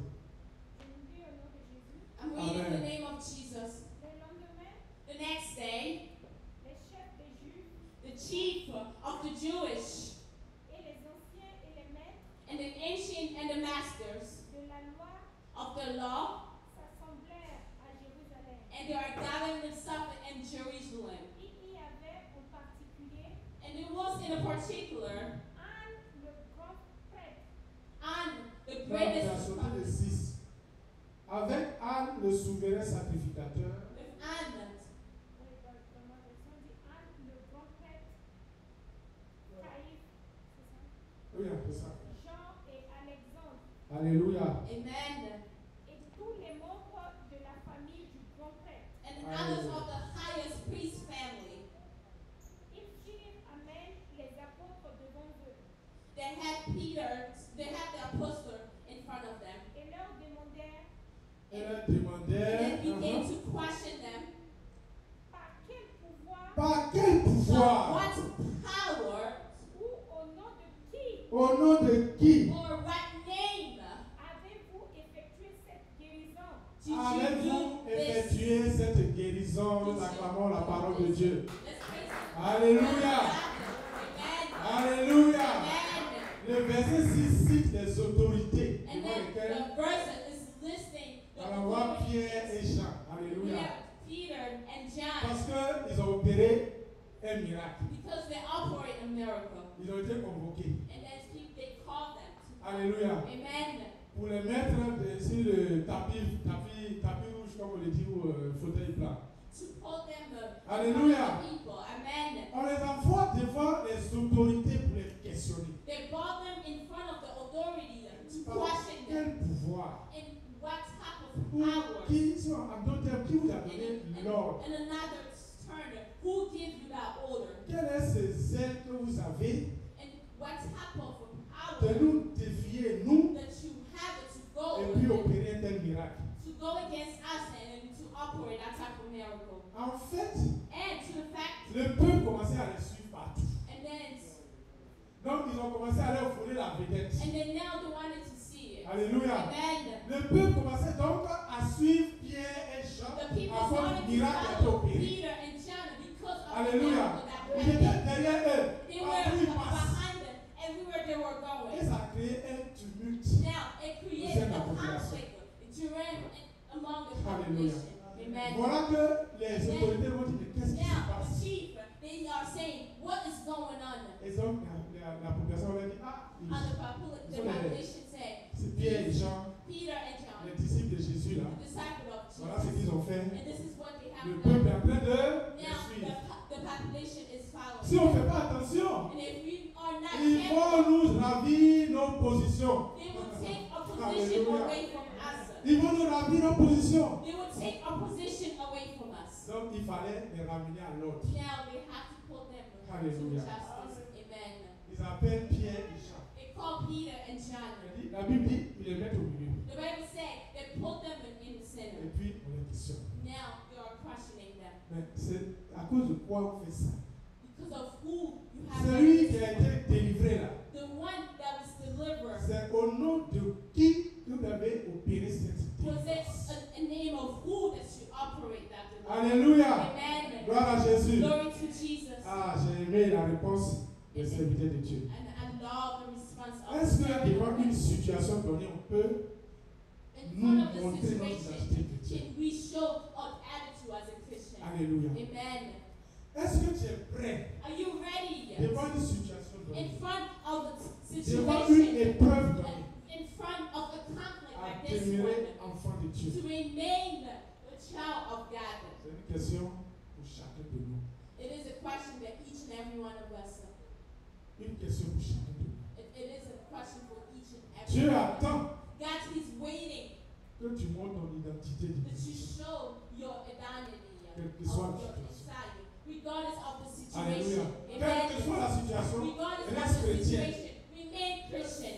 I'm reading Amen. the name of Jesus. The next day, the chief of the Jewish and the ancient and the masters of the law, and they are gathering themselves in Jerusalem. And it was in a particular on the Non, tu as greatest sauté le 6. Avec Anne, le souverain sacrificateur, with Anna, oui, un peu ça. Jean et Alexandre Alléluia. amen, et tous les membres de la famille du grand prêtre. and others of the highest priest family. Ils firent amen les apôtres devant eux They had Peter, they had the apostle in front of them, et leur demandèrent Elle leur and then demandait began to question them. par quel pouvoir par quel So pouvoir, what power ou au nom de qui au nom de qui or what name avez-vous effectué cette guérison? did you avez-vous do this? effectué cette guérison? Nous acclamons la parole de Dieu. Let's praise Him. Alléluia. Amen. Alléluia. Amen. Le verset 6 cite les autorités And devant then lesquelles the verse is listing the on voit Pierre et authorities. Jean. We Alléluia. have Peter and John Parce qu'ils ont opéré un miracle. because they operate a miracle. Ils ont été convoqués. And then they called them to Alléluia. Amen. Pour les mettre sur le tapis rouge, comme on le dit, ou fauteuil plat. To put them Alléluia. the people. Amen. On les envoie devant les autorités pour les questionner. They brought them in front of the authority to Par question them. quel pouvoir? In what type of Ou power? qui, en d'autres termes, qui vous a donné l'ordre? In another turn, who gave you that order? Quel est ce zèle que vous avez And what type of de power nous défier, nous, that you have to go et puis with, opérer un tel miracle? to go against us and to operate that type of miracle? En fait, And to the fact, le peuple commençait à les suivre partout. and then Donc, ils ont commencé à leur voler la vedette. and then now they wanted to see it. Alléluia. Amen. Le peuple commençait donc à suivre Pierre et Jean The people à cause started du to miracle qui a été follow opéré. Peter and John because of the Alléluia. miracle that Ils happened. étaient derrière eux. They Partout were ils passent. behind them everywhere they were Et going. ça a créé un tumulte. Now it created a conflict during among the population. Amen. Voilà que les autorités vont dire, mais qu'est-ce qui se Now the passe? chief, they are saying, what is going on? Et donc, la population leur dit, ah, And the population said, c'est Pierre et Jean, Peter and les John, disciples de Jésus là. the disciple of Voilà ce Jesus. qu'ils ont fait. And this is what they Le have peuple est done. en train de les Now suivre. the population is Si on ne following. fait pas attention, And if we are not ils careful, vont nous ravir nos positions. they will take a position Alléluia. away from us. Ils vont nous ravir nos positions. They will take a position away from us. Donc, il fallait les ramener à l'ordre. Now they have to put them to Alléluia. justice. Amen. Ils appellent Pierre et Jean. They call Peter and John. La Bible dit, ils les mettent au milieu. The Bible said they put them in the Et center. puis, on les questionne. Now they are questioning them Mais c'est à cause de quoi on fait ça? because of who you have. Celui qui a été délivré là, The one that was delivered. c'est au nom de qui que vous avez opéré cette Was it délivrance. a name of who that should operate that deliverance? Alléluia. Amen. Gloire à Jésus. Glory to Jesus. Ah, j'ai aimé la réponse des serviteurs de Dieu. And I love the response of Est-ce the que servant. devant une situation donnée, on peut In nous front of the montrer notre situation, identité chrétienne? can we show our attitude as a Christian? Alléluia. Amen. Est-ce que tu es prêt Are you ready devant une situation donnée, in front of the devant une situation, épreuve donnée, in front of a conflict à like this demeurer one, enfant de Dieu? to remain child of God. C'est une question pour chacun de nous. It is a question that each and every one of us. Une question pour chacun de nous. It is a question for each and every Dieu one of us. attend God is waiting que tu montres ton identité de that you Christ. show your identity Quelle que of soit la your situation. Messiah, regardless of the Alléluia. situation. Quelle que soit la situation, Regardless reste of the chrétien. situation, remain Christian.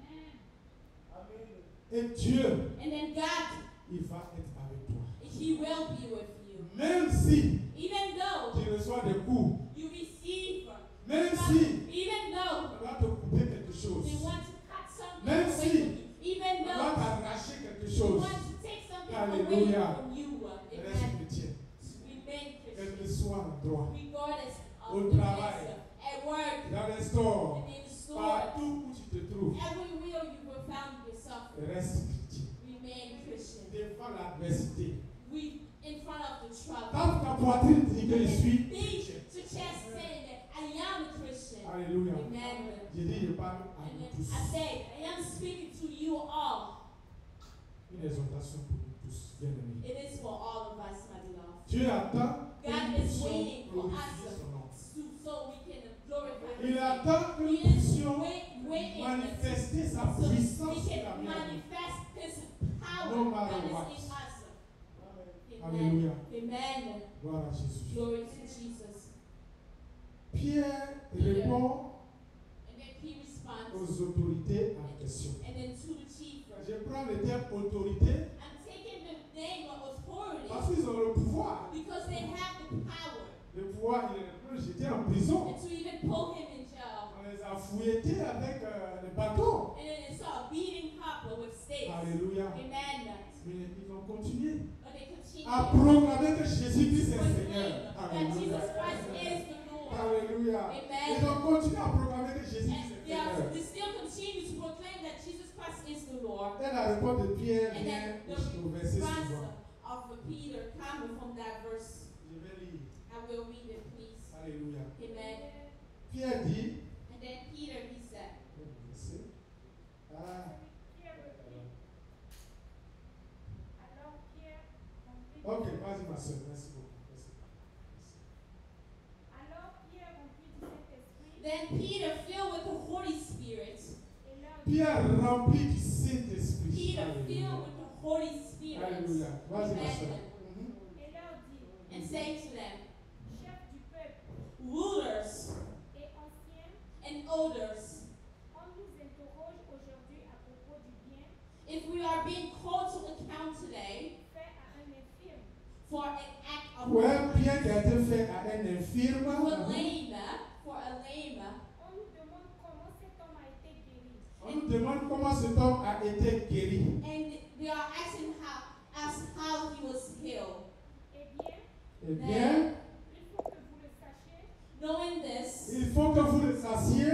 Et Dieu, And then God, il va être avec toi. He will be with you. Même si Even though tu reçois des coups, you receive, même si even though on va te couper quelque chose, they want to cut something même away si from you, even on va though t'arracher quelque they chose, want to take something Alléluia. away from you, reste amen. chrétien. Remain Quel que Christian, soit l'endroit, regardless Au of the travail. place, at work, dans les stores, and in the store, partout où tu te trouves, everywhere you will find yourself, reste chrétien. remain Christian. Devant l'adversité, In front of the trouble. tape ta poitrine, dis que je suis Beat chrétien. to chest saying that I am a Christian. Alléluia. Amen. J'ai dit, je parle à And nous then tous. I say, I am speaking to you all. Une exhortation pour nous tous, bien-aimés. It is for all of us, my beloved. Dieu attend que God nous is puissions waiting for glorifier us son nom. so we can glorify Il Him. attend que nous He is puissions waiting manifester sa so puissance we sur la can mienne. manifest His power No matter that what. is in us. Alléluia. Amen. Gloire à Jésus. Glory to Jesus. Pierre répond And then he responds. aux autorités en question. And then to the chief. Je prends le terme autorité I'm taking the name of authority parce qu'ils ont le pouvoir. because they have the power Le pouvoir, il est le jeter en prison. and to even pull him in jail. On les a fouettés avec les bâtons. And then it's a beating up with stakes. Alléluia. Amen. Mais ils ont continué But they continue à proclamer que Jésus-Christ est to Seigneur. proclaim that Jesus Alléluia. Christ is the Lord. Alléluia. Amen. Ils ont continué à proclamer que Jésus And est they, are, Seigneur. they still continue to proclaim that Jesus Christ is the Lord. Et la réponse de Pierre And vient then au the verset response suivant. of Peter coming from that verse. Je vais lire. I will read it, please. Alléluia. Amen. Pierre dit, And then Peter, he said, Alors Pierre, rempli ok, vas-y ma soeur, merci beaucoup. Merci. Alors Pierre, rempli du Saint-Esprit, then Peter, filled with the Holy Spirit, et leur dit, Pierre rempli du Saint-Esprit. Peter, Alléluia. filled with the Holy Spirit, Alléluia. Vas-y ma soeur. Amen. et leur dit, And say to them, chefs du peuple rulers et anciens, and elders, on nous interroge aujourd'hui à propos du bien if we are being called to account today fait à un infirme, for an act of Pour un bien qui a été fait à un infirme, for a lame, on nous demande comment cet homme a été guéri. on nous demande comment cet homme a été guéri. and they are asking how he was healed. Eh bien, Eh bien, il faut que vous le sachiez, Knowing this, il faut que vous le sachiez,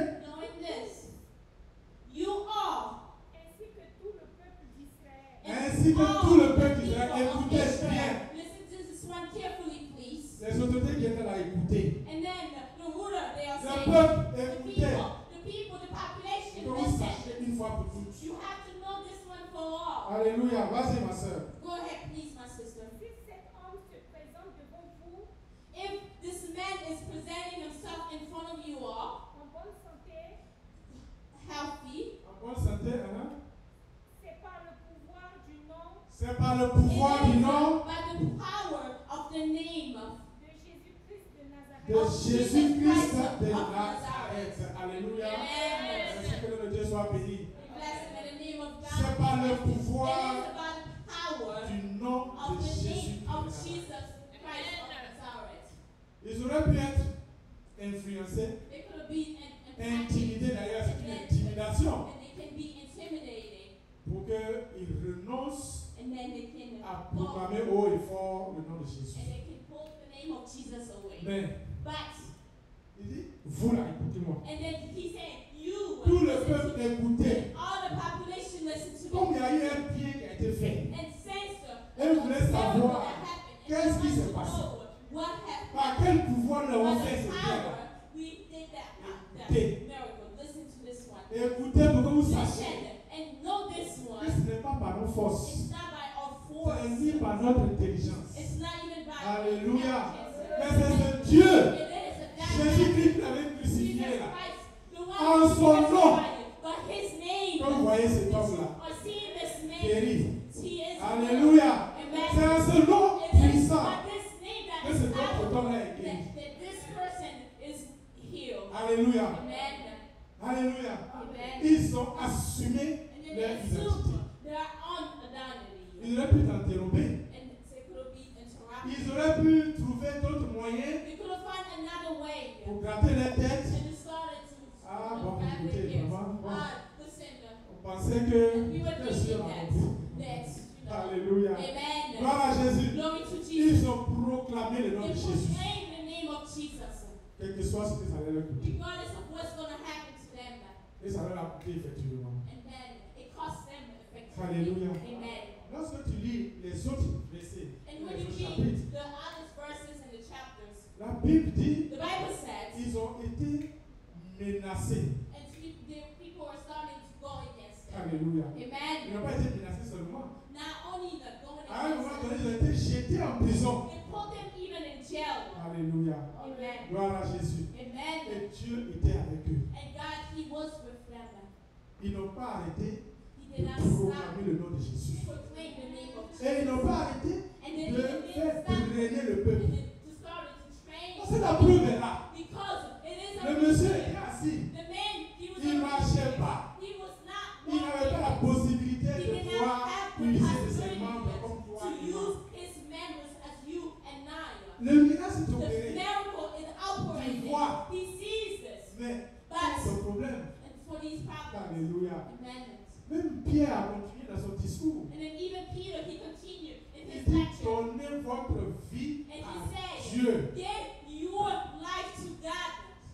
you are ainsi que tout le peuple d'Israël, ainsi que tout le peuple d'Israël. Écoutez bien. Listen to this one carefully, please. Les autorités qui étaient là, écoutez. And then the ruler, they are Le saying, peuple, the écoutez. people, the Que population, vous listen. sachiez une fois pour toutes. You have to know this one for all. Alléluia. Vas-y, ma soeur. Go ahead, please, my sister. si cet homme se présente devant vous If this man is presenting himself in front of you all, en bonne santé, healthy, En bonne santé, hein? c'est par le pouvoir du nom C'est par le pouvoir du nom by the power of the name de Jésus-Christ de Nazareth. de Jésus-Christ de Nazareth. Alléluia. Amen. Ainsi que le nom de Dieu soit béni. Blessed by the name of God. C'est par le It pouvoir is about the power du nom of de the Jésus. name of Jesus Christ of Nazareth. Ils auraient pu être influencés, They could be intimidés d'ailleurs, c'est une intimidation, and they can be intimidating, pour qu'ils renoncent and then they can à go proclamer haut et fort le nom de Jésus. and they can pull the name of Jesus away. Mais, But il dit, vous là, écoutez-moi. and then he said, you Tout le listen to peuple me. écoutait. All the population listen to Comme me. il y a eu un bien qui a été fait, And since Et vous voulez savoir qu'est-ce qui s'est se passé. What happened? par quel pouvoir nous avons By fait the ce power, bien. we did that Écoutez. miracle. Listen to this one. Écoutez pour que vous sachiez Listen and know this que one. ce n'est pas par nos forces, It's not by our force. c'est ni par notre intelligence, Alléluia. cancer. Mais c'est ce Dieu, It is that Jésus-Christ qui l'avait crucifié Jesus là. Christ, the one En who son nom. crucified, but his name, Quand vous voyez cet homme-là, or seeing this name, guéri. he is Alléluia. Amen. C'est en ce nom It is puissant by this name that que is cet powerful homme-là est guéri. that this person is healed. Alléluia. Amen. Alléluia. Amen. Ils ont assumé And then leur they identité. assume their own identity. Ils auraient pu t'interrompre. And they could be interrupted. Ils auraient pu trouver d'autres moyens They could have found another way. pour gratter leur tête. And they started to Ah, bon, grab écoutez, their ears. vraiment, bon. Listen, On pensait que and we were que thinking sur that, Alléluia. Amen. Gloire à Jésus. Glory to Jesus. Ils ont proclamé le nom They de Jésus. proclaim the name of Jesus, Quel que soit ce que ça allait leur coûter. regardless of what's going to happen to them. Et ça leur a coûté effectivement. And then it cost them effectively. Alléluia. Amen. Lorsque tu lis les autres versets, And les when you autres read chapitres, the other verses and the chapters, la Bible dit the Bible says, ils ont été menacés. and the people are starting to go against them. Alléluia. Amen. Ils n'ont pas été menacés seulement. Not only not going À un moment against donné, them, ils ont été jetés en prison. they put them even in jail. Alléluia. Amen. Gloire à Jésus. Amen. Et Dieu était avec eux. And God, He was with them. Ils n'ont pas arrêté He de did not stop proclamer le nom de Jésus. to proclaim the name of Et ils Jesus. n'ont pas arrêté And then de they faire didn't stop drainer le and peuple. then to start to train Parce que la preuve est là. because it is a Le monsieur était assis. the man, he was Il ne a marchait pas. He was not Il n'avait pas la walking. possibilité He de did not pouvoir have the utiliser ses possibility membres comme toi to et moi. use his members as you and I. Le miracle s'est The opéré. miracle is operating. Tu vois. He sees this. Mais But son problème, and for these problems, alléluia. amen. Même Pierre a continué dans son discours. And then even Peter, he continued in Il his dit lecture. donnez votre vie And à he said, Dieu. give your life to God.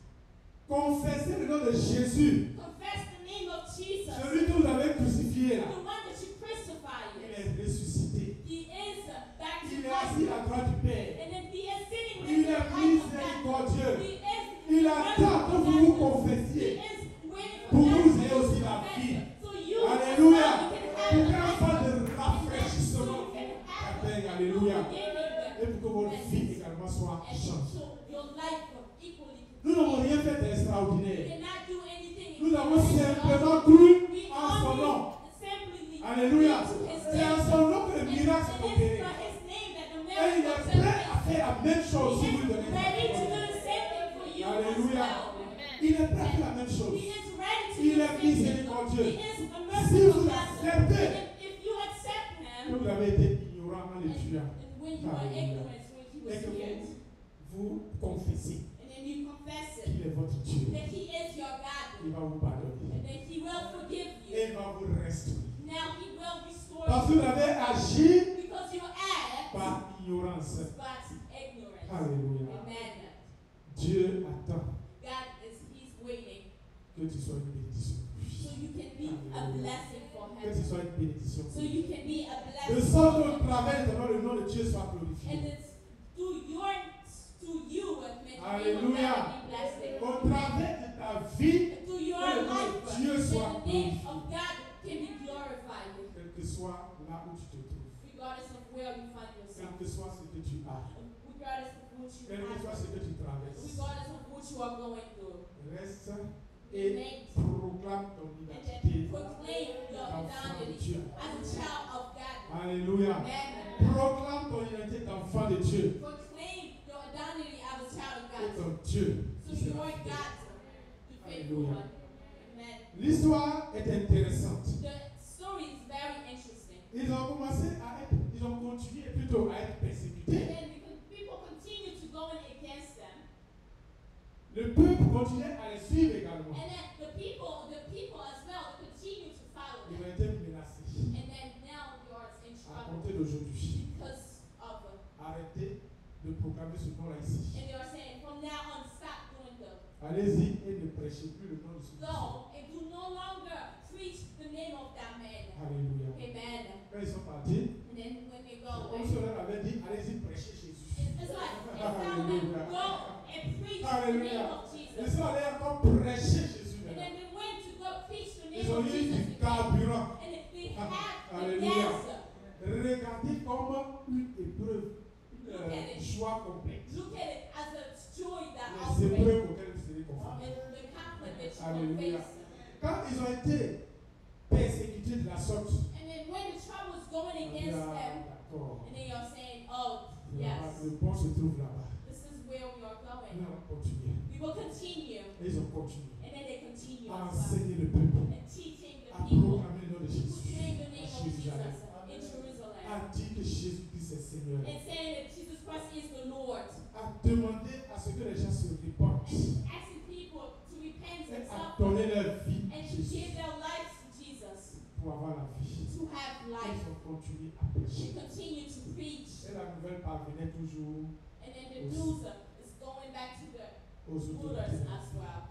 Confessez le nom de Jésus. Confess the name of Jesus. Celui que vous avez crucifié là. The one that you crucified. Il est ressuscité. He is back to Il est life. assis à la droite du Père. And then he is sitting Il with the est right of God. miséricordieux. He is Il attend que vous vous He confessiez. is waiting Pour for vous us ayez to aussi la confess. vie. So you Alléluia. as well, you Pour can qu'il y ait have un temps de the rafraîchissement. Amen. Alléluia. Et pour que votre vie également soit And changée. so your life equally. Nous n'avons rien fait We d'extraordinaire. did not do anything. Nous avons simplement cru We en son nom. only simply Alléluia. to his C'est en name. son nom que le And miracle it s'est is opéré. by his name that the Et il miracle est prêt à took faire la même chose si place. vous lui He donnez is la ready to do parole. the same thing for you as Alléluia. well. Il est prêt à faire la même chose. He is ready to Il do the est same thing. miséricordieux. He is a Si merciful vous God. acceptez If you accept que him, vous avez été ignorant en le tuant, and when you are Alléluia. ignorant when he et was que here, vous confessez and then you confess it, qu'il est votre Dieu, that he is your il God, va vous pardonner. and that he will forgive Et you. il va vous restaurer. Now he will restore Parce que you vous avez agi because you act par ignorance. but ignorant. Alléluia. Amen. Dieu attend He's waiting que tu sois une bénédiction. so you can be a blessing for Que tu him. sois une bénédiction. So you can be a De blessing. sorte qu'au travers de le nom de Dieu soit And glorifié. it's to you with me. Alléluia. Be blessing. Au travers de ta vie, To your que le nom life, de Dieu soit the name glorifié. of God can be glorified, Quel que soit là où tu te trouves. regardless of where you find Quel yourself, que soit ce que tu as. regardless of what you Quel que soit have, ce que tu traverses. regardless of what you are going through. Reste et Remain proclame ton and then identité. proclaim your D'enfant de identity Dieu. as a child of God. Alléluia. Amen. Proclame ton identité d'enfant de Dieu. Proclaim your identity as a child of Et God. ton Dieu. So qui you sera are fidèle. God, the faithful Alléluia. one. Amen. L'histoire est intéressante. The story is very interesting. Ils ont commencé à être, ils ont continué plutôt à être And persécutés. then because people continue to go in against them, Le peuple continuait à les suivre également. and then the people as well continue to follow Ils them. ont été menacés. And then now you are in À trouble compter d'aujourd'hui, because of arrêtez de proclamer ce nom-là ici. and they are saying from now on stop doing the Allez-y et ne prêchez plus le nom de ce nom. go and do no longer preach the name of that man. Alléluia. Amen. Quand ils sont partis, And then when they go comme away, si on leur avait dit, allez-y prêcher Jésus. it's like they tell them go and preach the name Alléluia. of Ils Jesus. sont allés encore prêcher Jésus. And maintenant. then they went to go preach the Ils name ont of eu Jesus. du again. carburant. And they had the Alléluia. gas. Regardez comme une épreuve, une Look at it. joie joie complète. Look at it as a joy that Les operates. épreuves auxquelles vous serez confrontés. And the conflict that you will Alléluia. face. Quand ils ont été persécutés de la sorte, And then when the trouble is going on dit, against ah, them, d'accord. and then you're saying, oh, Le yes, pont se trouve là-bas. this is where we are Nous going. allons continuer. We will continue. Et ils ont continué And then they continue à as well. enseigner le peuple, And teaching the à people, proclamer le nom de Jésus proclaiming the à name of Jesus Jérusalem, in Jerusalem. à dire que Jésus-Christ est Seigneur, And saying that Jesus Christ is the Lord. à demander à ce que les gens se répandent And asking people to repent et and à suffer donner leur vie à and to Jésus give their lives to Jesus, pour avoir la vie. to have Ils life. ont continué à prêcher. They continue to preach. Et la nouvelle parvenait toujours And then the news is going back to the aux rulers autorités. as well.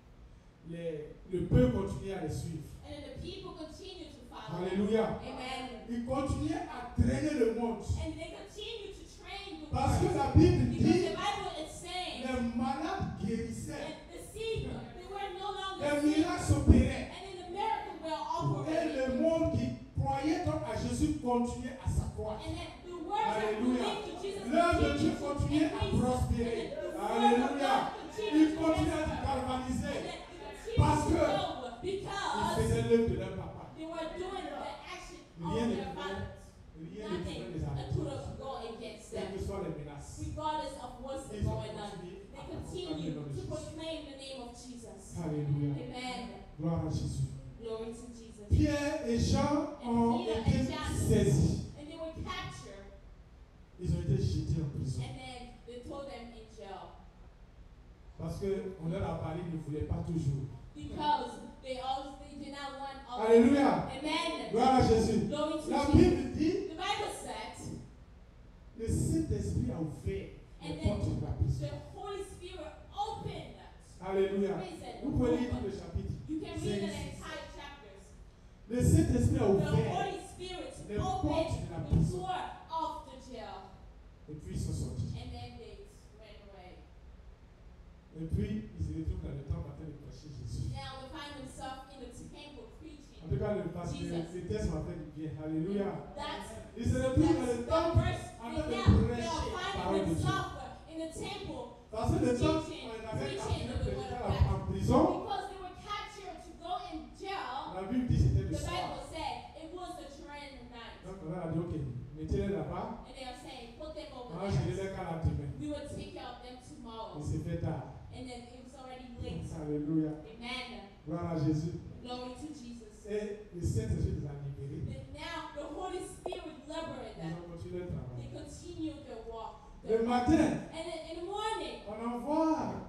Le peuple continuait à les suivre. And then the people continue to follow. Alléluia. Amen. Ils continuaient à traîner le monde. And they continue to train the Parce que world. la Bible Because dit the Bible is saying les malades guérissaient, that the sick, they were no longer les sick. miracles s'opéraient. And then the miracles were Et operating. le monde qui croyait donc à Jésus continuait à s'accroître. And then the words that Alléluia. believed in Jesus L'œuvre de Dieu continued to continuait à increase. prospérer. And then the word of Alléluia. God continued Ils to continuaient à prosper. se galvaniser. And then they Parce continued que to grow ils because faisaient l'œuvre de leur papa. they were doing the action Rien of ne their pouvait, fathers. rien ne pouvait Nothing les that could arrêter. have gone against Quelles them. que soient les menaces. Regardless of what's Ils ont going on. continué They à proclamer continue le nom de to Jésus. proclaim the name of Jesus. Alléluia. Amen. Gloire à Jésus. Glory to Jesus. Pierre et Jean ont été saisis. And they were captured. Ils ont été jetés en prison. And then they threw them in jail. Parce qu'on leur a parlé, ils ne voulaient pas toujours. Because they did not want all. Alléluia. Amen. Gloire à Jésus. Glory to La Jesus. Bible dit, The Bible said, le Saint-Esprit a ouvert les and then portes de la prison. the Holy Spirit opened Alléluia. prison. Vous pouvez lire tout le chapitre. You can read the 5. entire chapters. Le Saint-Esprit a The ouvert. Holy Spirit les opened portes de la the prison. door of the jail. Et puis ils sont sortis. And then they ran away. Et puis ils se retrouvent dans le temple en train de prêcher Jésus. Now they find themselves in the temple preaching. En tout cas, le texte m'a fait du bien. Alléluia. That's Ils se retrouvent dans le the temple verse. en And train de now they prêcher are la finding parole de Dieu. themselves in the temple Parce que le temple, teaching, on avait preaching capturé the word of en God. prison. Because they were captured to go in jail. La Bible dit c'était le The soir. Bible said it was the trend night. Donc on a dit ok, mettez-les là-bas. And they are saying, put them over Moi, je there. les qu'à la demain. We will take care of them Il tomorrow. s'est fait tard. And then it was already late. Alléluia. Amen. Gloire à Jésus. Glory to Jesus. Et le Saint-Esprit les a libérés. And now the Holy Spirit liberated Ils them. ont continué le travail. They continued their walk. Le matin, And then in the morning, on envoie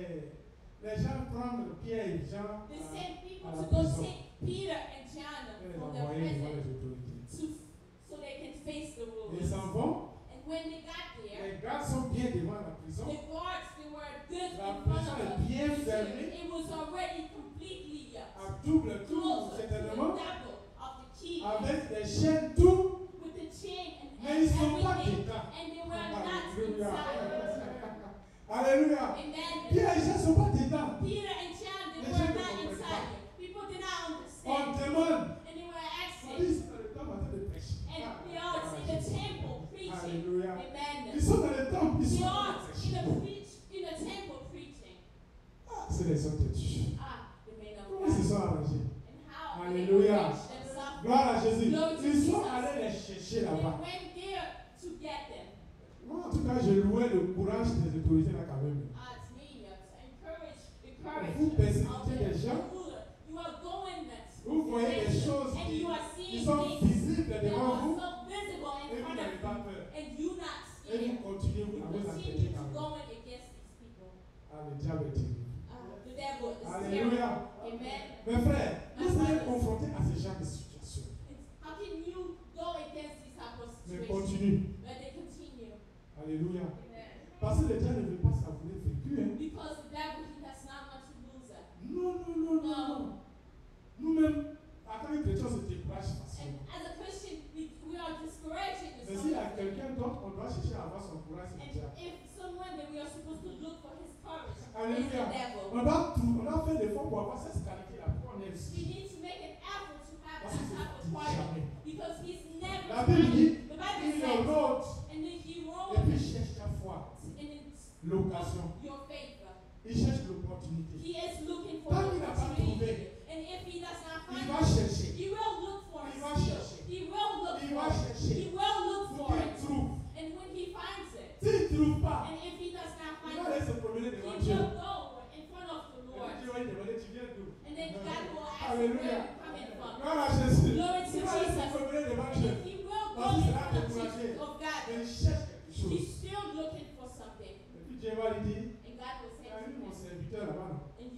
les gens prendre Pierre et Jean they sent people à la to go prison. take Peter and John Et les from the envoyer devant prison les autorités. so they can face the Ils rulers. s'en vont. And when they got there, Les gardes sont bien devant la prison. the guards, they were good La in front prison of est them. bien fermée. It was already completely À double tour, closed to the certainement. double of the key Avec des chaînes, tout. with the chain and Mais ils ne sont pas everything. dedans. And they were not Alléluia. inside. Alléluia. Amen. Pierre et Jean ne sont pas dedans. Peter and John, they Les were gens ne not comprennent inside. pas. People did not On understand. demande. And they were On asking. dit, c'est dans le temple en train de prêcher. And they are in the temple preaching. Alléluia. Amen. Ils sont dans le temple, ils They sont en train are de prêcher. in the temple preaching. Ah, c'est les hommes de Dieu. The men of Comment ils se God. sont arrangés? And how Alléluia. they arranged themselves. Gloire à Jésus. Glory to Ils sont Jesus. allés les chercher They là-bas. went there to get them. Moi, en tout cas, je louais le courage des autorités là quand même. To me, to encourage the courage Vous of persécutez the les gens. ruler. You are going Vous voyez des choses and you are qui seeing sont things visibles that devant are vous so visible et in vous front n'avez of pas you, peur. and you not Et seeing vous it. continuez You à vous continue entêter to quand même. going against these people. Ah, le diable est terrible. The devil is Alléluia. terrible. Amen. Mes frères, vous êtes confrontés à ce genre de situation. How can you go against this type of Mais situation? continue. But they continue. Alléluia. Amen. Parce que le diable ne veut pas savourer vaincu. Hein. Because the devil, he does not want to lose it. Non, non, non, non, non. Nous-mêmes, en tant que chrétiens, on se décourage And facilement. as a Christian, we are discouraged in Mais this. s'il y a quelqu'un d'autre, on doit chercher à avoir son courage, c'est le And diable. if someone that we are supposed to look for his courage is the Alléluia. devil. On doit faire l'effort pour avoir cette qualité-là. Pour on est We ici. need to make an effort to have Parce that que type of c'est courage. jamais. Because he's never La Bible dit, The Bible il says, rôde and then he et rose puis cherche ta foi.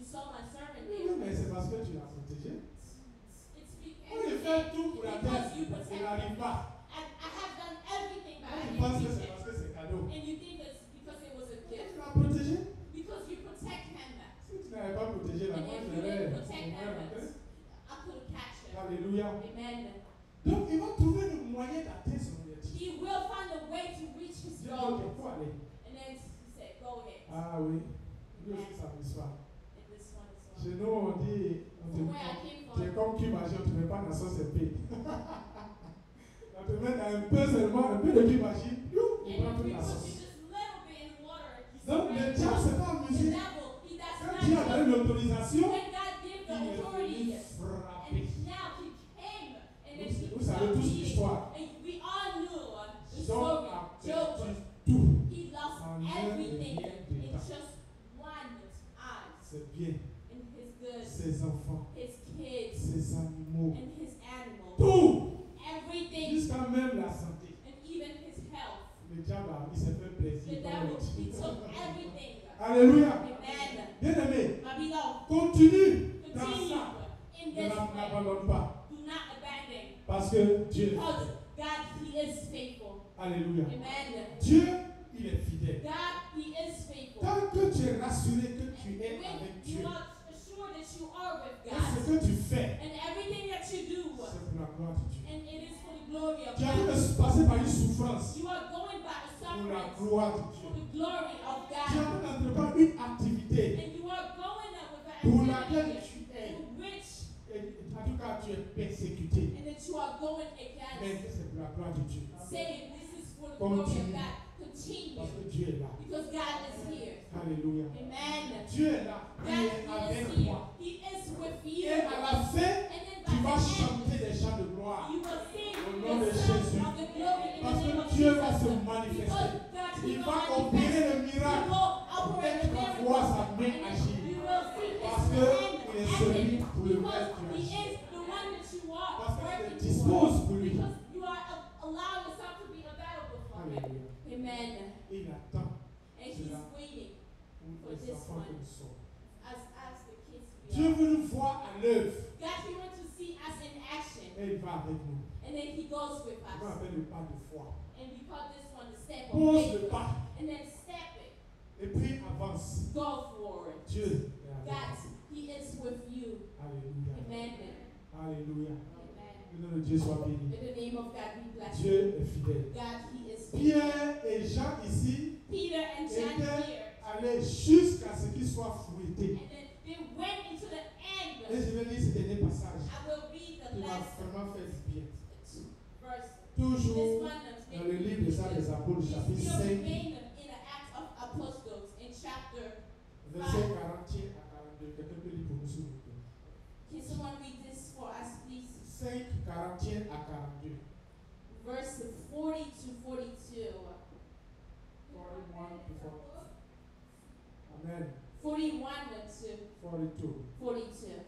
saw my servant Oui, there. mais c'est parce que tu l'as protégé. It's Quand il fait tout pour la because terre, you il protect n'arrive me. pas. I have done everything, but Quand I tu didn't penses que teach c'est him. parce que c'est cadeau. And you think it's because it was a Tu gift. l'as protégé. Because you protect him. Si tu n'avais pas protégé la And moi, if je you l'aurais didn't protect him, rentré. I could catch him. Alléluia. Amen. Donc, il va trouver le moyen d'atteindre son objectif. He will find a way to reach his Dieu goal. dit, il faut aller. And then he said, go ahead. Ah oui. Lui aussi, ça m'histoire. And this one is Chez one. nous, on dit, From where I came tu es from, comme cubagien, tu ne mets pas dans la sauce épée. On te met un peu seulement, un peu de cubagine, il and prend if toute we la put you sauce. just a little bit in water, he's Donc, le ready. diable, c'est pas en The musique. devil, he does Quand not Dieu a know. donné l'autorisation, When God gave the il est authority, venu and frapper. now he came, and then he Vous savez tous beat. l'histoire. And we all knew the Job story. a Job, perdu tout. he lost En un everything rien de in temps. just one eye. C'est bien. And his goods, Ses enfants, his kids, ses animaux, and his animals. tout, Everything, jusqu'à même la santé. and even his health. Le diable, il s'est fait The plaisir. devil, he took everything. Alléluia. Amen. Bien aimé, My beloved, continue dans continue ça. in Ne this way. l'abandonne pas. Do not abandon. Parce que Dieu est Because fidèle. God, he is faithful. Alléluia. Amen. Dieu, il est fidèle. God, he is faithful. Tant que tu es rassuré que tu And es when avec you Dieu, are assured that you are with et ce God, que tu fais, and everything that you do, c'est pour la gloire de Dieu. and it is for the glory of Tu as envie God. de passer par une souffrance You are going by the pour la suffering gloire de for Dieu. the glory of Tu as God. envie d'entreprendre une activité And you are going there with pour the laquelle activity tu es, to which, en tout cas tu es persécuté. and that you are going Mais against. c'est pour la gloire de Dieu. Saying this is for the glory of Continue. God. Continue. Parce que Dieu est là. Because God is here. Alléluia. Amen. Dieu est là. Il God est is avec here. toi. He is with you. Et à la fin, And then tu by vas the end, chanter des chants de gloire. you will sing Au nom de the songs Jésus. of the glory in Parce the name of que Dieu va Jesus. se Because manifester. God, he Il will va manifest. opérer le He miracle. will operate Et tu the vas miracle. voir sa main And agir. you will see his Parce que hand il est celui acting. pour lequel Because tu he agis. is the one that you are Parce que tu te working disposes for. pour lui. Because you are allowing yourself to be available for him. Alléluia. Amen. Et il attend And he's waiting pour les enfants que nous sommes. as the kids we Dieu are. veut nous voir à l'œuvre. God, he wants to see us in action. Et il va avec nous. And then he goes with Il va us. avec le pas de foi. And we call this one the step of Pose faith. le pas. And then step it. Et puis avance. Go forward. Dieu est avec God, nous. he is with you. Alléluia. Amen. Alléluia. Amen. Que le nom de Dieu soit béni. In the name of God, we bless you. Dieu est fidèle. God, he is faithful. Pierre et Jean ici Peter and John étaient here. allés jusqu'à ce qu'ils soient fouettés. And then they went into the end. Et je vais lire ce dernier passage. I will read the Il m'a last vraiment fait du bien. verse. Toujours This one dans le livre des Actes des Apôtres, we chapitre still 5, remain in the Acts of Apostles in chapter. verset 41 à 42. Quelqu'un peut lire pour nous, s'il vous plaît. Can someone read this for us, please? 5, 41 à 42. Verse 40 to 42. 41 to 42. Amen. 41 to 42. 42.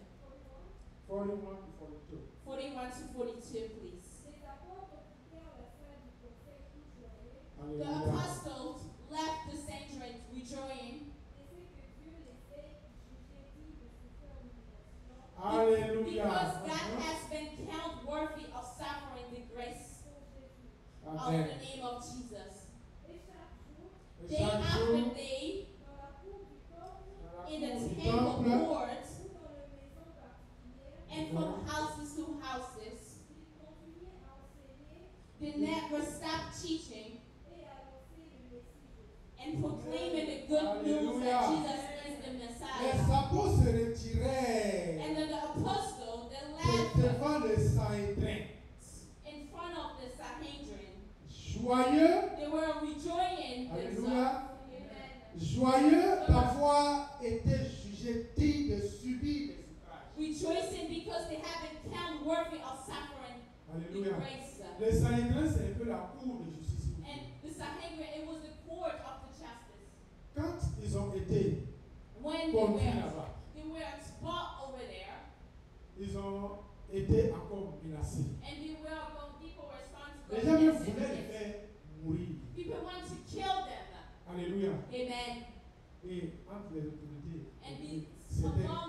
41 to 42. 41 to 42, please. Les apôtres quittèrent la salle du conseil tout joyeux, The Alléluia. apostles left the sanctuary rejoicing et c'est que Dieu les ait jugés dignes de souffrir l'humiliation Alléluia. because God has been counted worthy of suffering the grace pour Jésus. of Amen. the name of Jesus. Et chaque jour, Et Day chaque after jour, day, dans la cour du temple dans la in the cour du temple temple, courts ou dans les maisons particulières, and from houses to houses, il continuait à enseigner they never stopped teaching et à annoncer le Messie Jésus. and proclaiming the good news that Jesus is the les Messiah. apôtres se retiraient And then the apostle, they de- left devant le Sanhédrin. in front of the Sanhedrin. Joyeux, They were rejoicing themselves. alléluia, Amen. joyeux d'avoir été jugés dignes de subir les outrages. Rejoicing because they have been counted worthy of suffering the Alléluia. grace. Le Sanhédrin, c'est un peu la cour de justice. si vous And voulez. the Sanhedrin, it was the court of the justice. Quand ils ont été When conduits là-bas, they were brought over there, ils ont été encore menacés. and they were going, people were responsible. Les gens même against voulaient les them. faire mourir. People want to kill them. Alléluia. Amen. Et entre les autorités, And c'était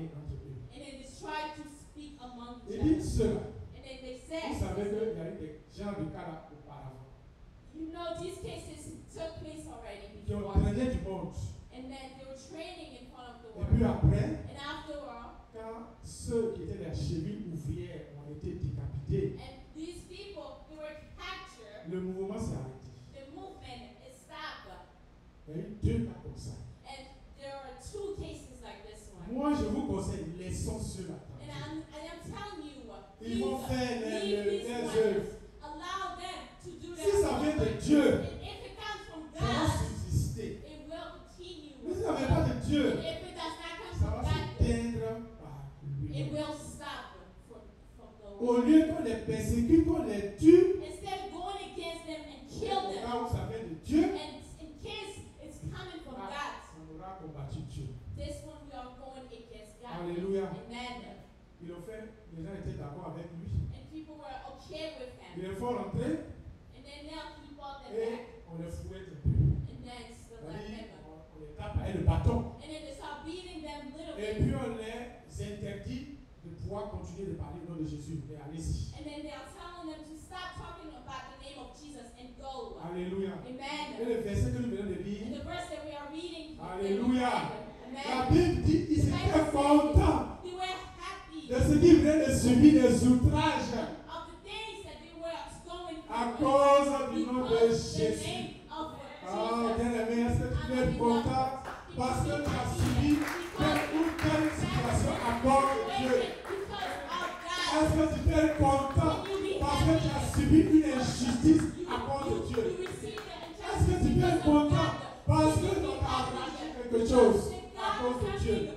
parler entre eux. And then they tried to speak among Et each dit other. cela. And then they Vous said, savez qu'il y a eu des genres de cas là auparavant you know, these cases took place already qui ont before. traîné du monde. And then they were training in front of the Et puis world. après, And afterward, quand ceux qui étaient les chevilles ouvrières ont été décapités, and these people, they were captured. le mouvement s'est arrêté. The movement is stopped. Il y a eu 2 cas comme ça. And there are 2 cases like this one. Moi, je vous conseille, laissons ceux-là. And I'm telling you, Ils vont faire leave les these ones. œuvres. Allow them to do Si their ça own vient de work. Dieu, And if it comes from ça va God, subsister. it will continue. Mais si ça ne vient pas de Dieu, And if it does not come ça from va God, s'éteindre par lui. it will stop from the Au lieu qu'on les persécute, qu'on les tue, Instead of going against them and kill them, là où ça vient de Dieu, and in case it's coming from God, on aura combattu Dieu. this one we are going against God. Alléluia. Amen. Ils ont fait, les gens étaient d'accord avec lui. And people were okay with Ils him. les font rentrer And then now he brought them et back. on les fouette un peu. And then still left C'est-à-dire, them. on les tape avec le bâton. And then they start beating them little Et bit. puis on les interdit de pouvoir continuer de parler au nom de Jésus. Mais allez-y. And then they are telling them to stop talking about the name of Jesus and go. Alléluia. Et Amen. le verset que nous venons de And lire, the verse that we are reading. Alléluia. La Amen. Bible dit qu'ils étaient contents They were happy de ce qu'ils venaient de subir des outrages of the things that they were going à through. cause du nom de Because the Jésus. name of Ah, Jesus. bien aimé, est-ce que tu peux être content parce que tu as subi telle ou telle situation à cause de Dieu? Est-ce que tu peux être content parce que tu as subi une injustice à cause de Dieu? Est-ce que tu peux être content parce que tu as arraché quelque chose à cause de Dieu?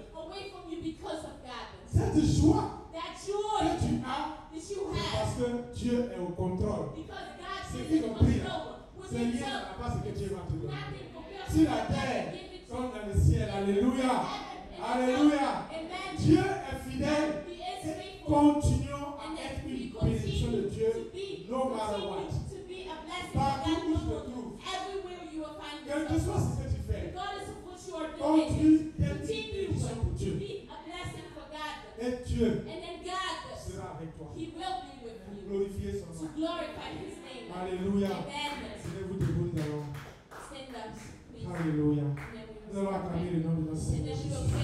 Cette joie que tu as, c'est parce que Dieu est au contrôle. Ce qu'ils ont pris, c'est lié à pas ce que Dieu va te donner. Si la terre comme dans le ciel, alléluia, alléluia, Dieu est fidèle et continuons à être une bénédiction de Dieu, no matter what. Partout où tu te trouves, quel que soit ce que tu fais, continue d'être une bénédiction pour Dieu. Et Dieu sera avec toi pour glorifier son nom. Alléluia. Je vous debout, nous allons. Alléluia. Nous allons acclamer le nom de notre Seigneur Jésus.